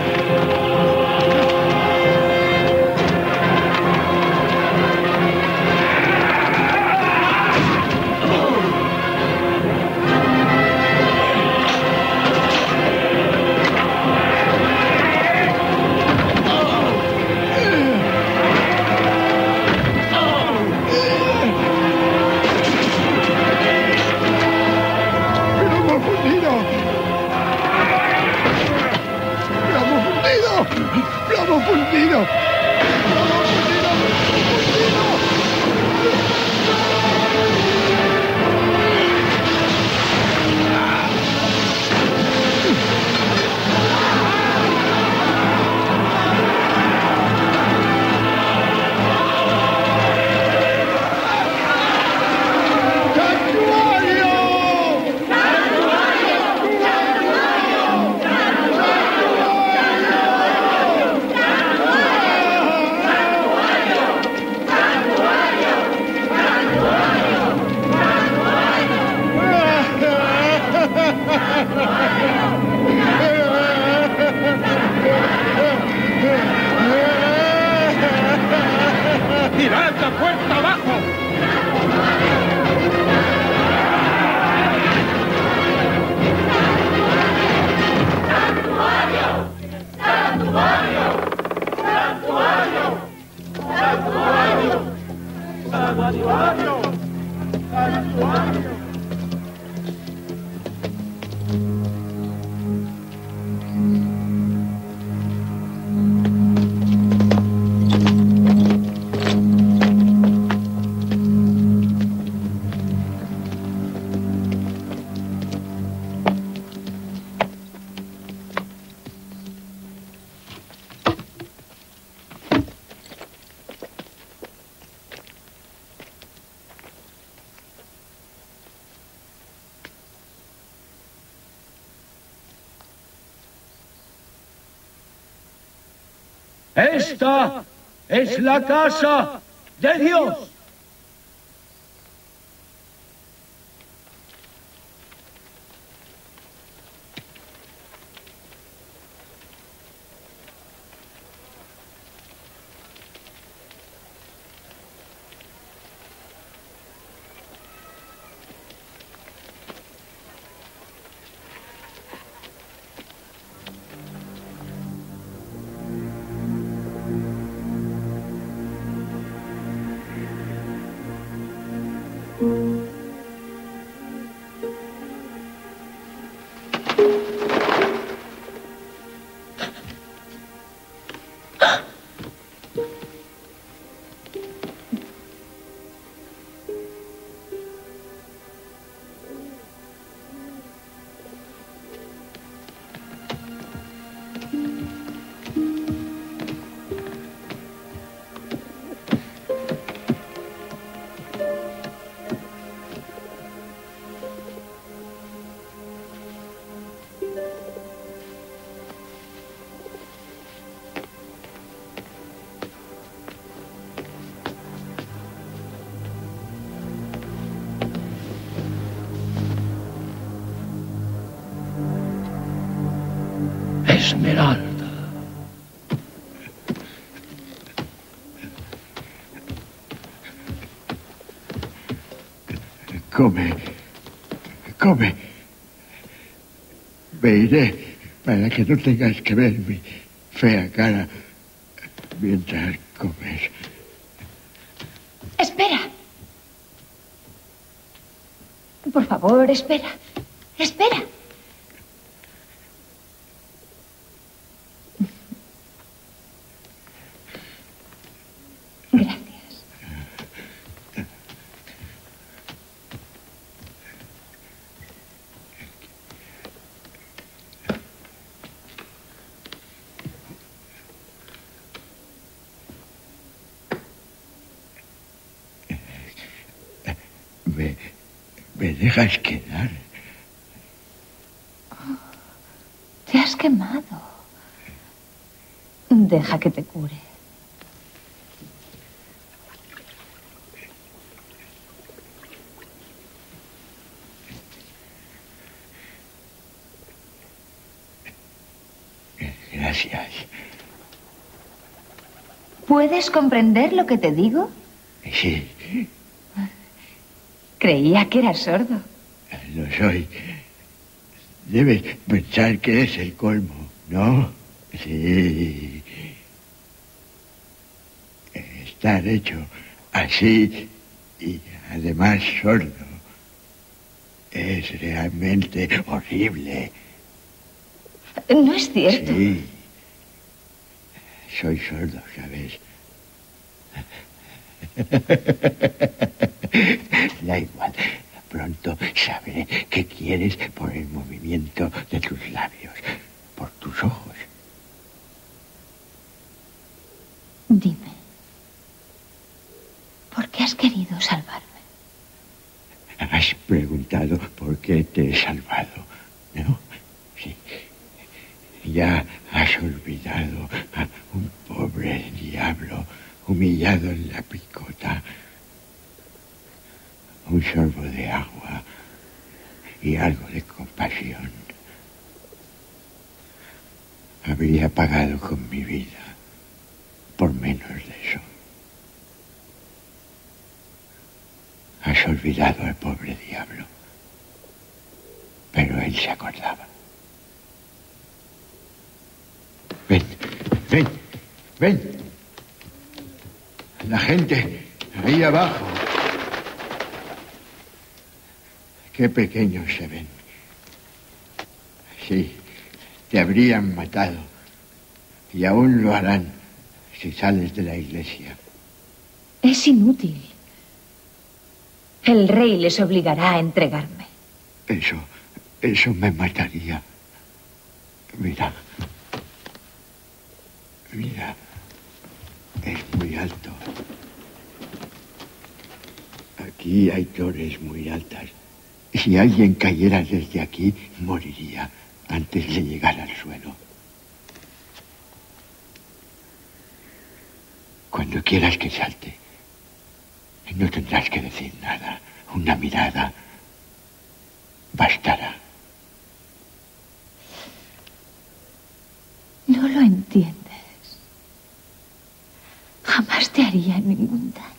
¡Lo hemos fundido! ¡Tirad la puerta abajo! ¡Santuario! ¡Santuario! ¡Santuario! ¡Santuario! ¡Santuario! ¡Santuario! Esta es la casa de Dios. Esmeralda. Come, come. Me iré para que no tengas que ver mi fea cara mientras comes. Por favor, espera. Espera. Gracias. ¿Me, me dejas quedar? Te has quemado. Deja que te cure. Gracias. ¿Puedes comprender lo que te digo? Sí, Creía que eras sordo. lo soy. Debes pensar que es el colmo, ¿no? Sí. Estar hecho así y además sordo es realmente horrible. No es cierto. Sí. Soy sordo, ¿sabes? Da igual. Pronto sabré qué quieres por el movimiento de tus labios, por tus ojos. Dime, ¿por qué has querido salvarme? Has preguntado por qué te he salvado, ¿no? Sí. Ya has olvidado a un pobre diablo humillado en la picota. Un sorbo de agua y algo de compasión. Habría pagado con mi vida por menos de eso. Has olvidado al pobre diablo, pero él se acordaba. Ven, ven, ven. La gente ahí abajo. Qué pequeños se ven. Sí, te habrían matado. Y aún lo harán si sales de la iglesia. Es inútil. El rey les obligará a entregarme. Eso, eso me mataría. Mira. Mira. Es muy alto. Aquí hay torres muy altas. Si alguien cayera desde aquí, moriría antes de llegar al suelo. Cuando quieras que salte, no tendrás que decir nada. Una mirada bastará. No lo entiendes. Jamás te haría ningún daño.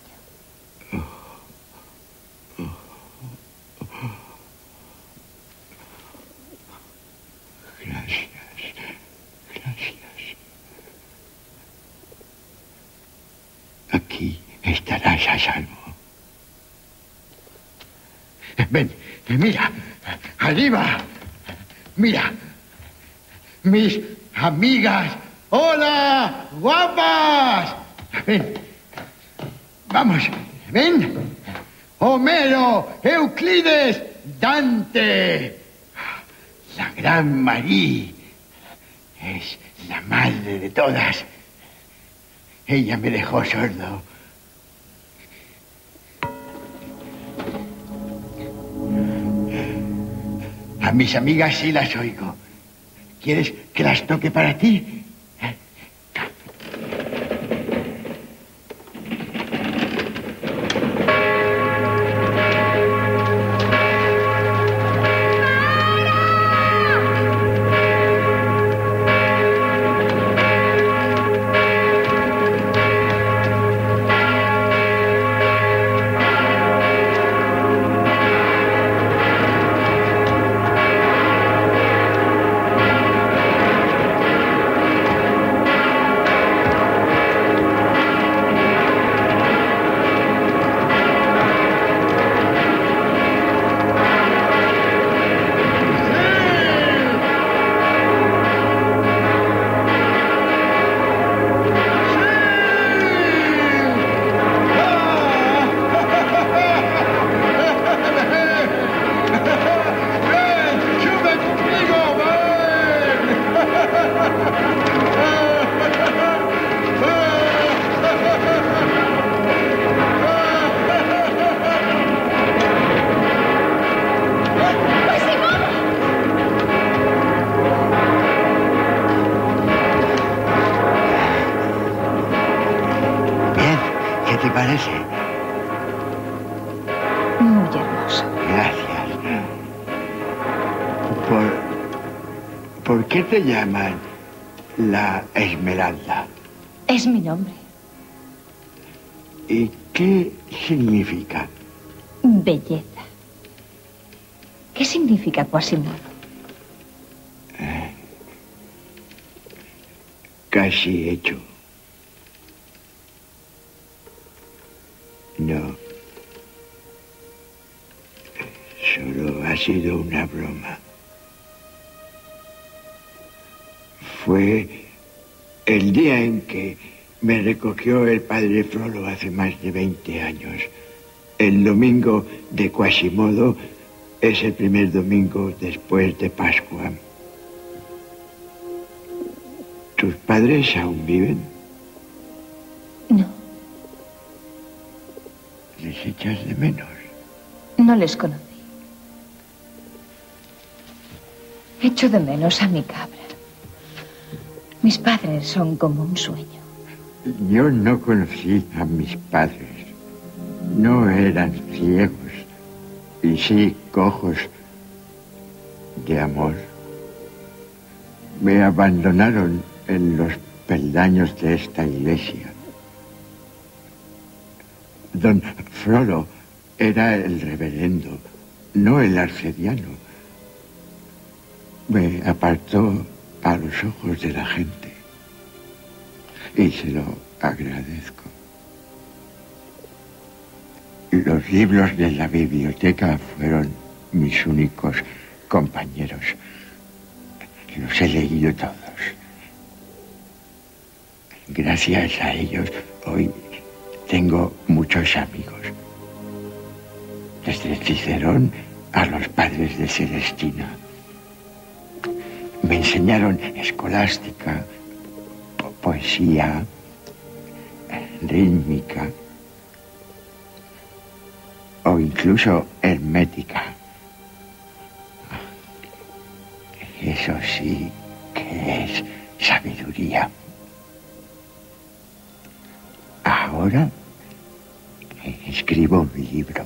Gracias, gracias. Aquí estarás a salvo. Ven, mira, arriba. Mira, mis amigas. ¡Hola, guapas! Ven, vamos, ven. Homero, Euclides, Dante. La gran Marie es la madre de todas. Ella me dejó sordo. A mis amigas sí las oigo. ¿Quieres que las toque para ti? parece? Muy hermoso. Gracias. ¿Por, ¿por qué te llaman la Esmeralda? Es mi nombre. ¿Y qué significa? Belleza. ¿Qué significa Quasimodo? Eh, casi hecho. No. Solo ha sido una broma. Fue el día en que me recogió el padre Frollo hace más de veinte años. El domingo de Quasimodo es el primer domingo después de Pascua. ¿Tus padres aún viven? No. ¿Les echas de menos? No les conocí. Echo de menos a mi cabra. Mis padres son como un sueño. Yo no conocí a mis padres. No eran ciegos. Y sí, cojos de amor. Me abandonaron en los peldaños de esta iglesia. Don Frollo era el reverendo, no el arcediano. Me apartó a los ojos de la gente y se lo agradezco. Los libros de la biblioteca fueron mis únicos compañeros. Los he leído todos. Gracias a ellos hoy tengo muchos amigos. Desde Cicerón a los padres de Celestina. Me enseñaron escolástica, po- poesía, rítmica o incluso hermética. Eso sí que es sabiduría. Ahora escribo un libro.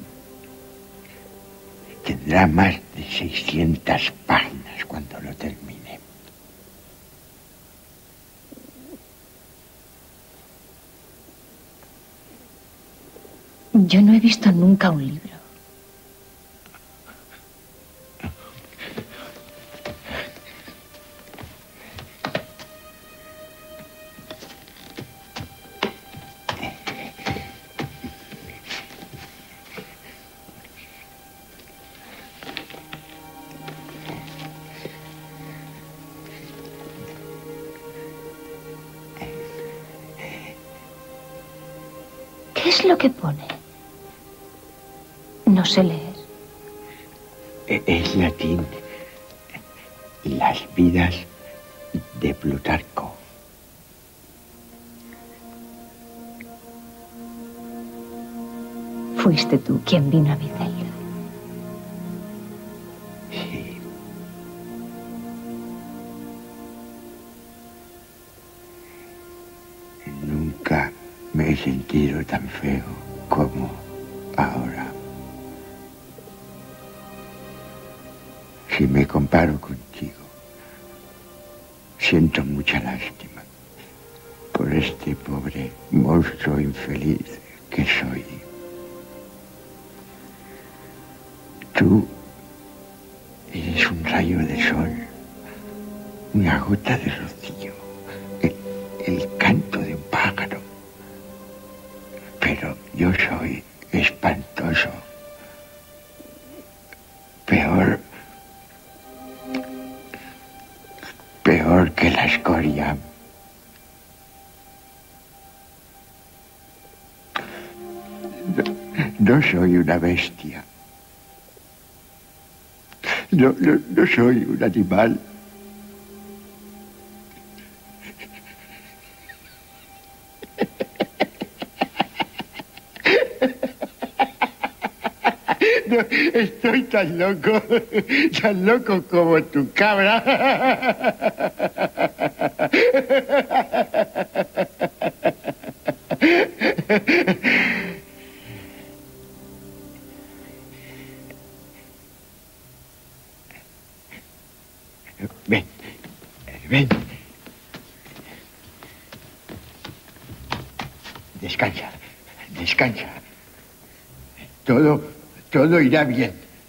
Tendrá más de seiscientas páginas cuando lo termine. Yo no he visto nunca un libro. ¿Qué es lo que pone? No sé leer. Es latín. Las vidas de Plutarco. Fuiste tú quien vino a mi celda. Sí. Nunca me he sentido tan feo como ahora. Si me comparo contigo, siento mucha lástima por este pobre monstruo infeliz que soy. Tú eres un rayo de sol, una gota de rocío, el, el canto de un pájaro. Pero yo soy espantoso, peor, peor que la escoria. No, no soy una bestia. No, no, no soy un animal. No, estoy tan loco, tan loco como tu cabra. Descansa, descansa. Todo, todo irá bien.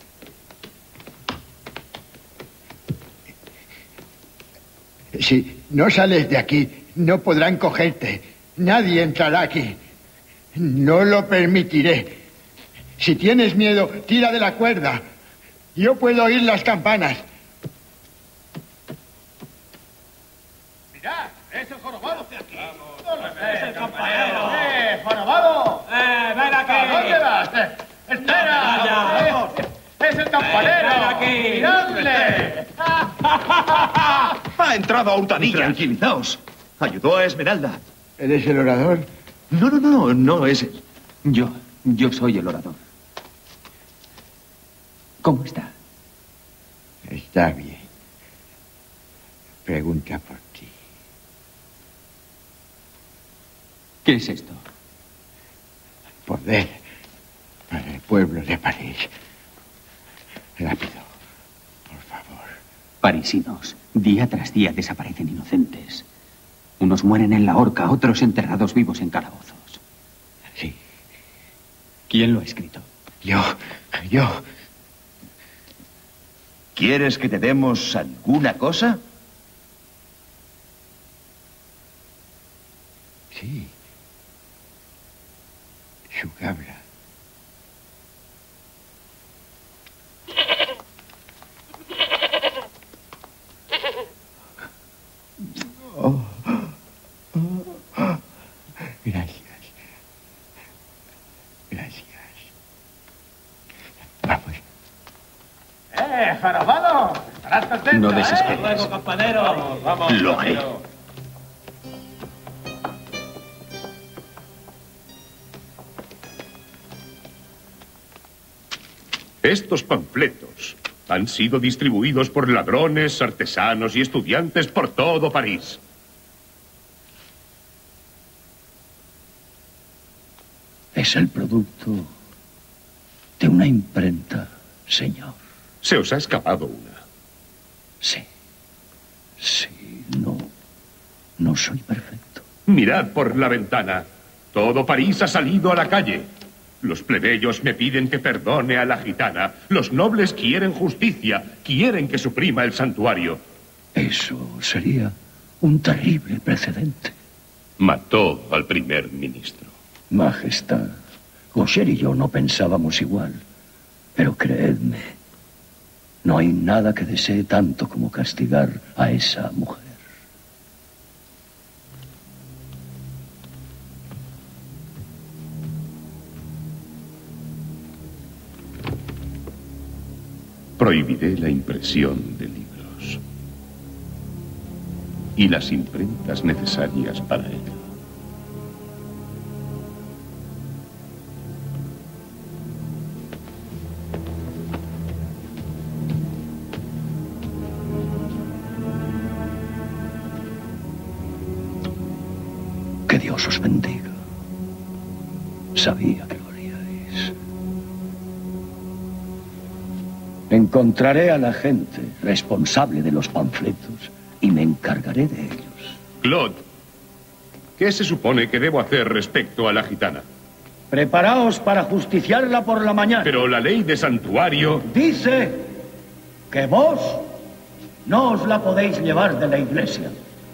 Si no sales de aquí, no podrán cogerte. Nadie entrará aquí. No lo permitiré. Si tienes miedo, tira de la cuerda. Yo puedo oír las campanas. Mirad, es el jorobado de aquí. Es el compañero. ¡Eh, jorobado! ¡Eh, ven aquí! ¿A dónde vas? Eh, ¡Espera! Vaya. ¡Es el campanero! ¡Ven aquí! ¡Miradle! Ha entrado a hurtadillas. Tranquilizaos. Ayudó a Esmeralda. ¿Eres el orador? No, no, no, no es él. Yo, yo soy el orador. ¿Cómo está? Está bien. Pregunta por ti. ¿Qué es esto? Poder para el pueblo de París. Rápido, por favor. Parisinos, día tras día desaparecen inocentes. Unos mueren en la horca, otros enterrados vivos en calabozos. Sí. ¿Quién lo ha escrito? Yo, yo. ¿Quieres que te demos alguna cosa? Sí. Su cabra. Oh. Oh. Gracias. Gracias. Vamos. ¡Eh, jorobado! ¡Estarás contento! No desesperes. ¿eh? Luego, campanero. Vamos, vamos. Lo haré. campanero. Estos panfletos han sido distribuidos por ladrones, artesanos y estudiantes por todo París. Es el producto de una imprenta, señor. Se os ha escapado una. Sí. Sí, no. No soy perfecto. Mirad por la ventana. Todo París ha salido a la calle. Los plebeyos me piden que perdone a la gitana. Los nobles quieren justicia. Quieren que suprima el santuario. Eso sería un terrible precedente. Mató al primer ministro. Majestad, Gaucher y yo no pensábamos igual. Pero creedme, no hay nada que desee tanto como castigar a esa mujer. Prohibiré la impresión de libros y las imprentas necesarias para ello. Que Dios os bendiga. Sabía que lo haríais. Encontraré a la gente responsable de los panfletos y me encargaré de ellos. Claude, ¿qué se supone que debo hacer respecto a la gitana? Preparaos para justiciarla por la mañana. Pero la ley de santuario... Dice que vos no os la podéis llevar de la iglesia.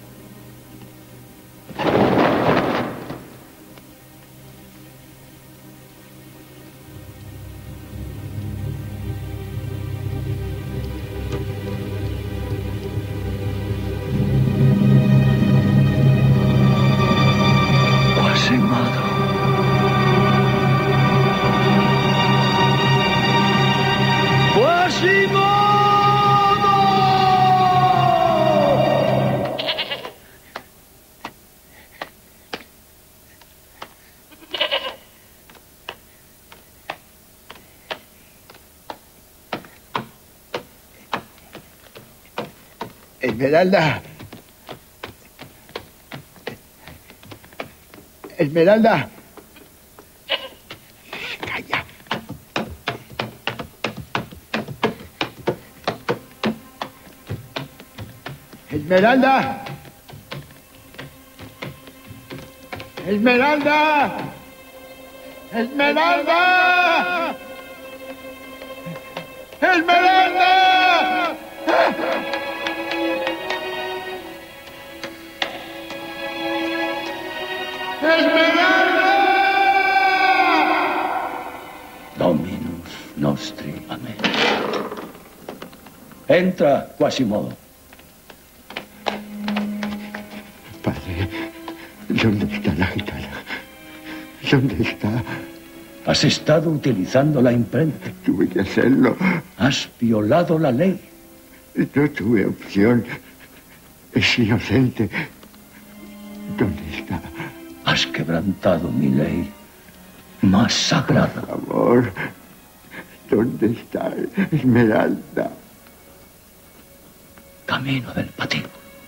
Esmeralda. Esmeralda. Calla. Esmeralda. ¡Esmeralda! ¡Esmeralda! ¡Esmeralda! ¡Esmeralda! Dominus nostri. Amén. Entra, Quasimodo. Padre, ¿dónde está la gitana? ¿Dónde está? Has estado utilizando la imprenta. Tuve que hacerlo. Has violado la ley. No tuve opción. Es inocente. ¿Dónde está? Has quebrantado mi ley más sagrada. Por favor, ¿dónde está Esmeralda? Camino del patíbulo.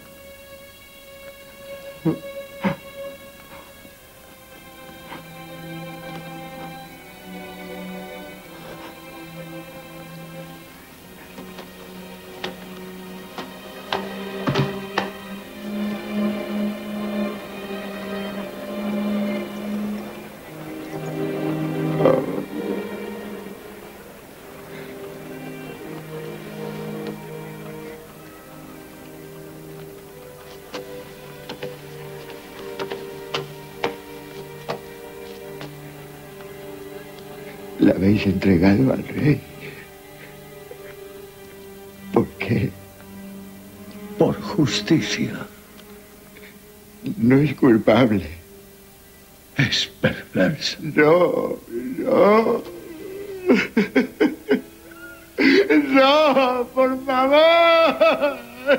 La habéis entregado al rey. ¿Por qué? Por justicia. No es culpable. Es perversa. No, no. No, por favor.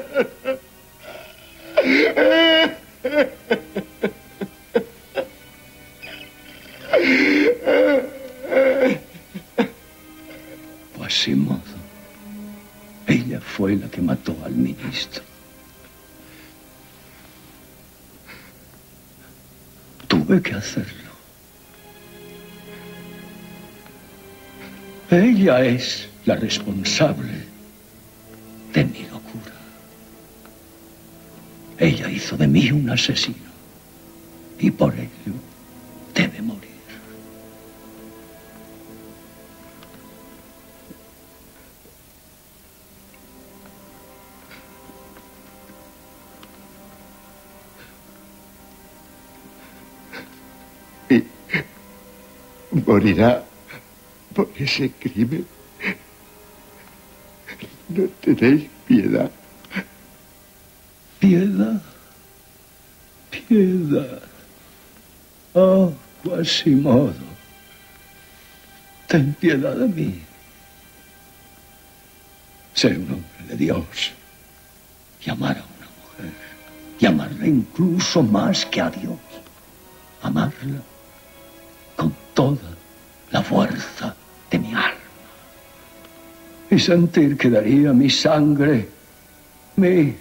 Quasimodo. Ella fue la que mató al ministro. Tuve que hacerlo. Ella es la responsable de mi locura. Ella hizo de mí un asesino. Y por ello debe morir. Y morirá por ese crimen. No tenéis piedad. Piedad. Piedad. Oh, Quasimodo. Ten piedad de mí. Ser un hombre de Dios. Y amar a una mujer. Y amarla incluso más que a Dios. Amarla con toda la fuerza de mi alma. Y sentir que daría mi sangre, mi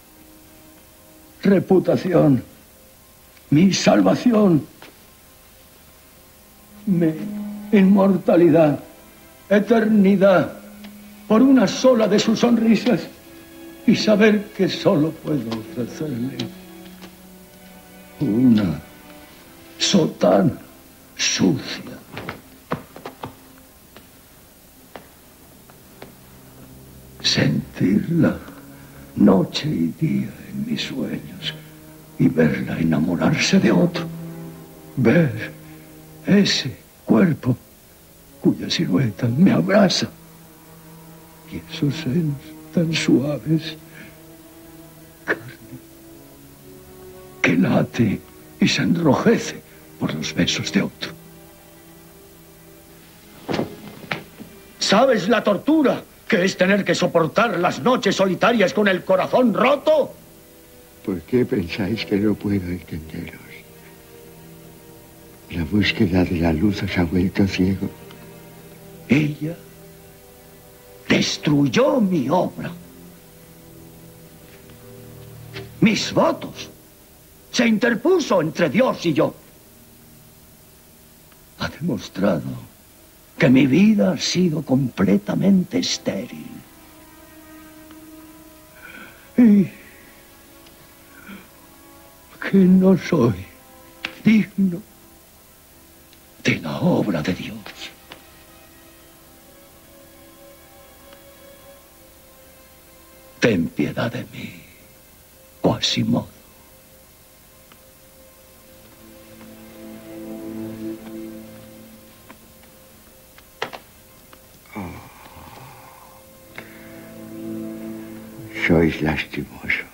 reputación, mi salvación, mi inmortalidad, eternidad, por una sola de sus sonrisas y saber que solo puedo ofrecerle una sotana sucia. Sentirla noche y día en mis sueños y verla enamorarse de otro. Ver ese cuerpo cuya silueta me abraza y esos senos tan suaves, carne que late y se enrojece por los besos de otro. ¿Sabes la tortura que es tener que soportar las noches solitarias con el corazón roto? ¿Por qué pensáis que no puedo entenderos? La búsqueda de la luz os ha vuelto ciego. Ella destruyó mi obra. Mis votos. Se interpuso entre Dios y yo. Ha demostrado que mi vida ha sido completamente estéril. Y que no soy digno de la obra de Dios. Ten piedad de mí, Quasimodo. Sois lastimoso,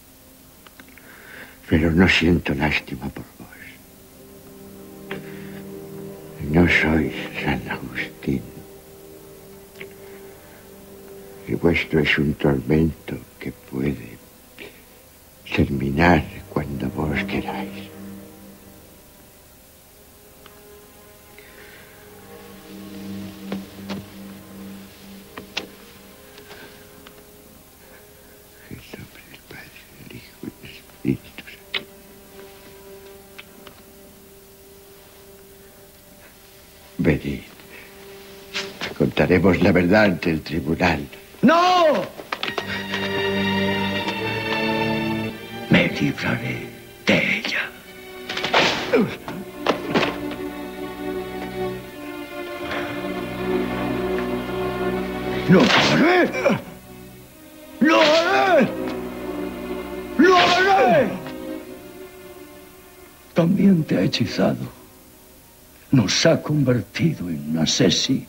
pero no siento lástima por vos. No sois San Agustín. Y vuestro es un tormento que puede terminar cuando vos queráis. Venid. Contaremos la verdad ante el tribunal. ¡No! Me libraré de ella. ¡Lo haré! ¡Lo haré! ¡Lo haré! También te ha hechizado. Nos ha convertido en asesinos.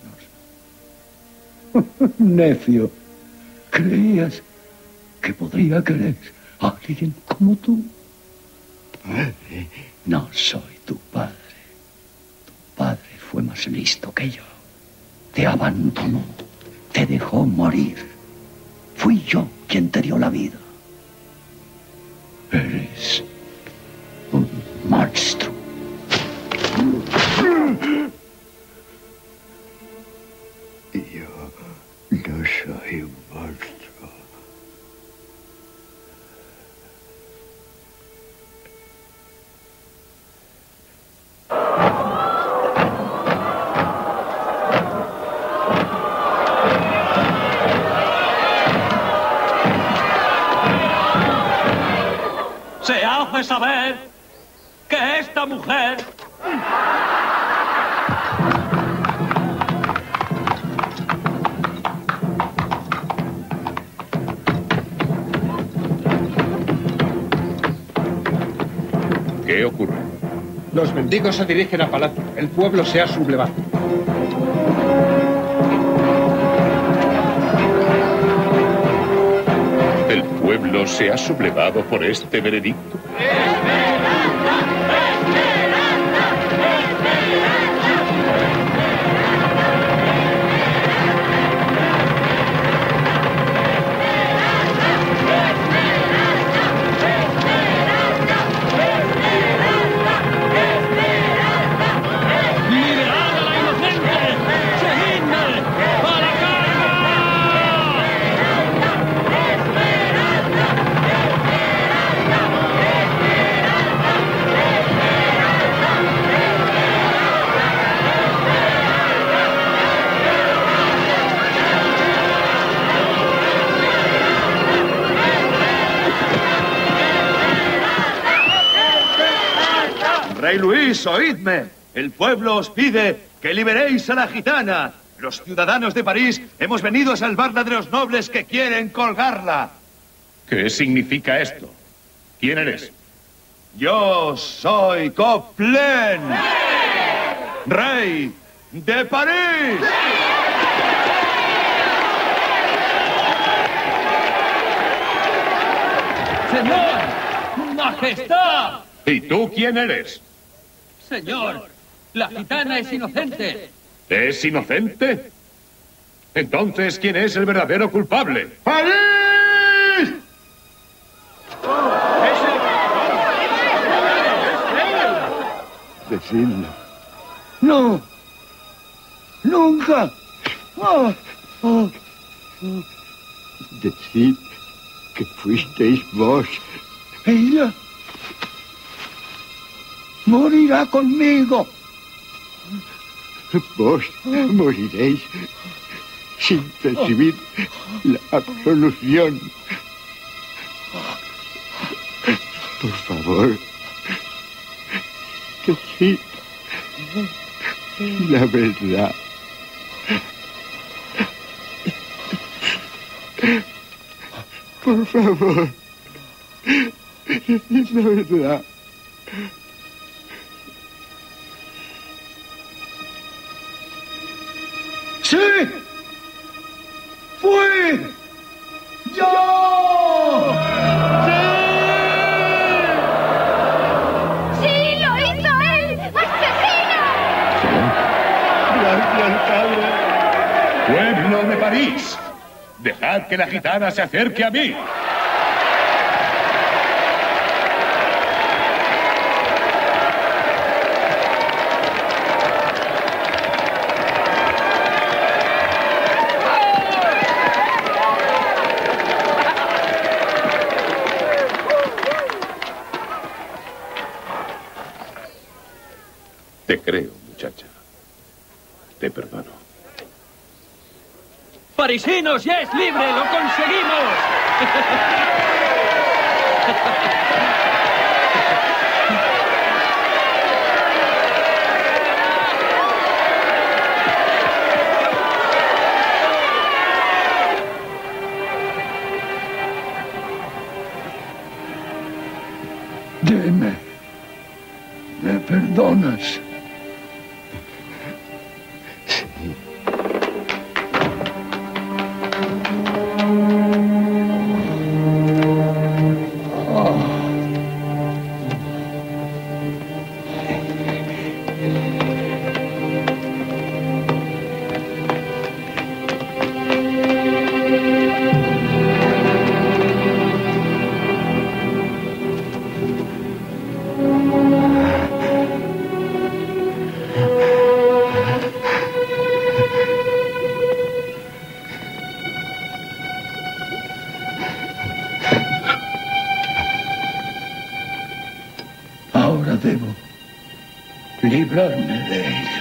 Necio, creías que podría querer a alguien como tú. Padre. No soy tu padre. Tu padre fue más listo que yo. Te abandonó, te dejó morir. Fui yo quien te dio la vida. Eres un monstruo. Yo no soy un monstruo. Se hace saber que esta mujer ¿Qué ocurre? Los mendigos se dirigen a palacio. El pueblo se ha sublevado. ¿El pueblo se ha sublevado por este veredicto? Rey Luis, oídme. El pueblo os pide que liberéis a la gitana. Los ciudadanos de París hemos venido a salvarla de los nobles que quieren colgarla. ¿Qué significa esto? ¿Quién eres? Yo soy Coplen, rey de París. ¡Señor! ¡Majestad! ¿Y tú quién eres? Señor, la gitana es inocente. ¿Es inocente? Entonces, ¿quién es el verdadero culpable? ¡París! Decidlo. No. Nunca. Oh, oh, oh. Decid que fuisteis vos. Ella morirá conmigo. Vos moriréis sin recibir la absolución. Por favor, que sí. La verdad. Por favor. La verdad. ¡Sí! ¡Fui! ¡Yo! ¡Sí, lo hizo él! ¡Asesino! Gracias, padre. Pueblo de París, dejad que la gitana se acerque a mí. Te creo, muchacha. Te perdono. ¡Parisinos, ya es libre! ¡Lo conseguimos! Dime. ¿Me perdonas? Ahora debo librarme de ella.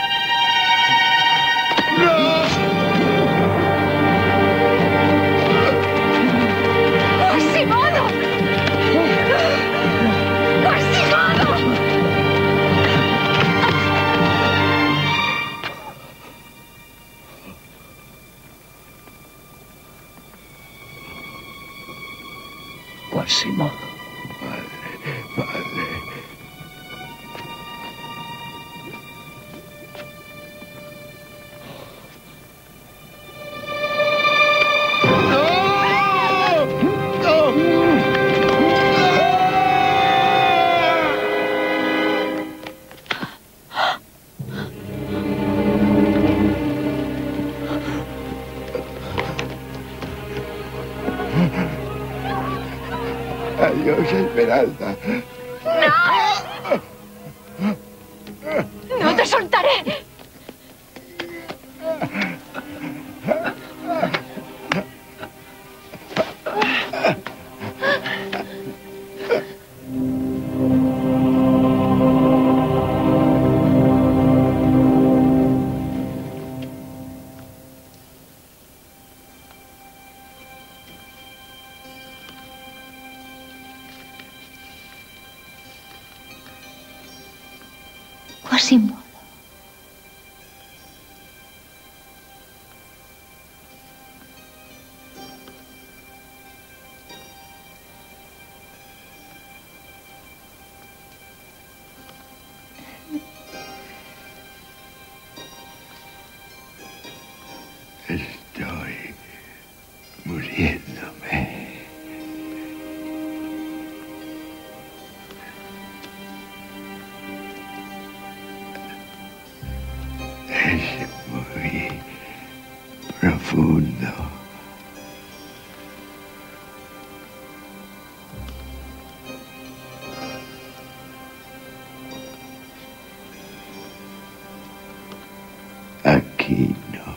¡Quasimodo! ¡Quasimodo! Quasimodo. Padre, padre. Adiós, Esmeralda. ¡No! ¡No te soltaré! Quasimodo. Estoy muriéndome. Es muy profundo. Aquí no.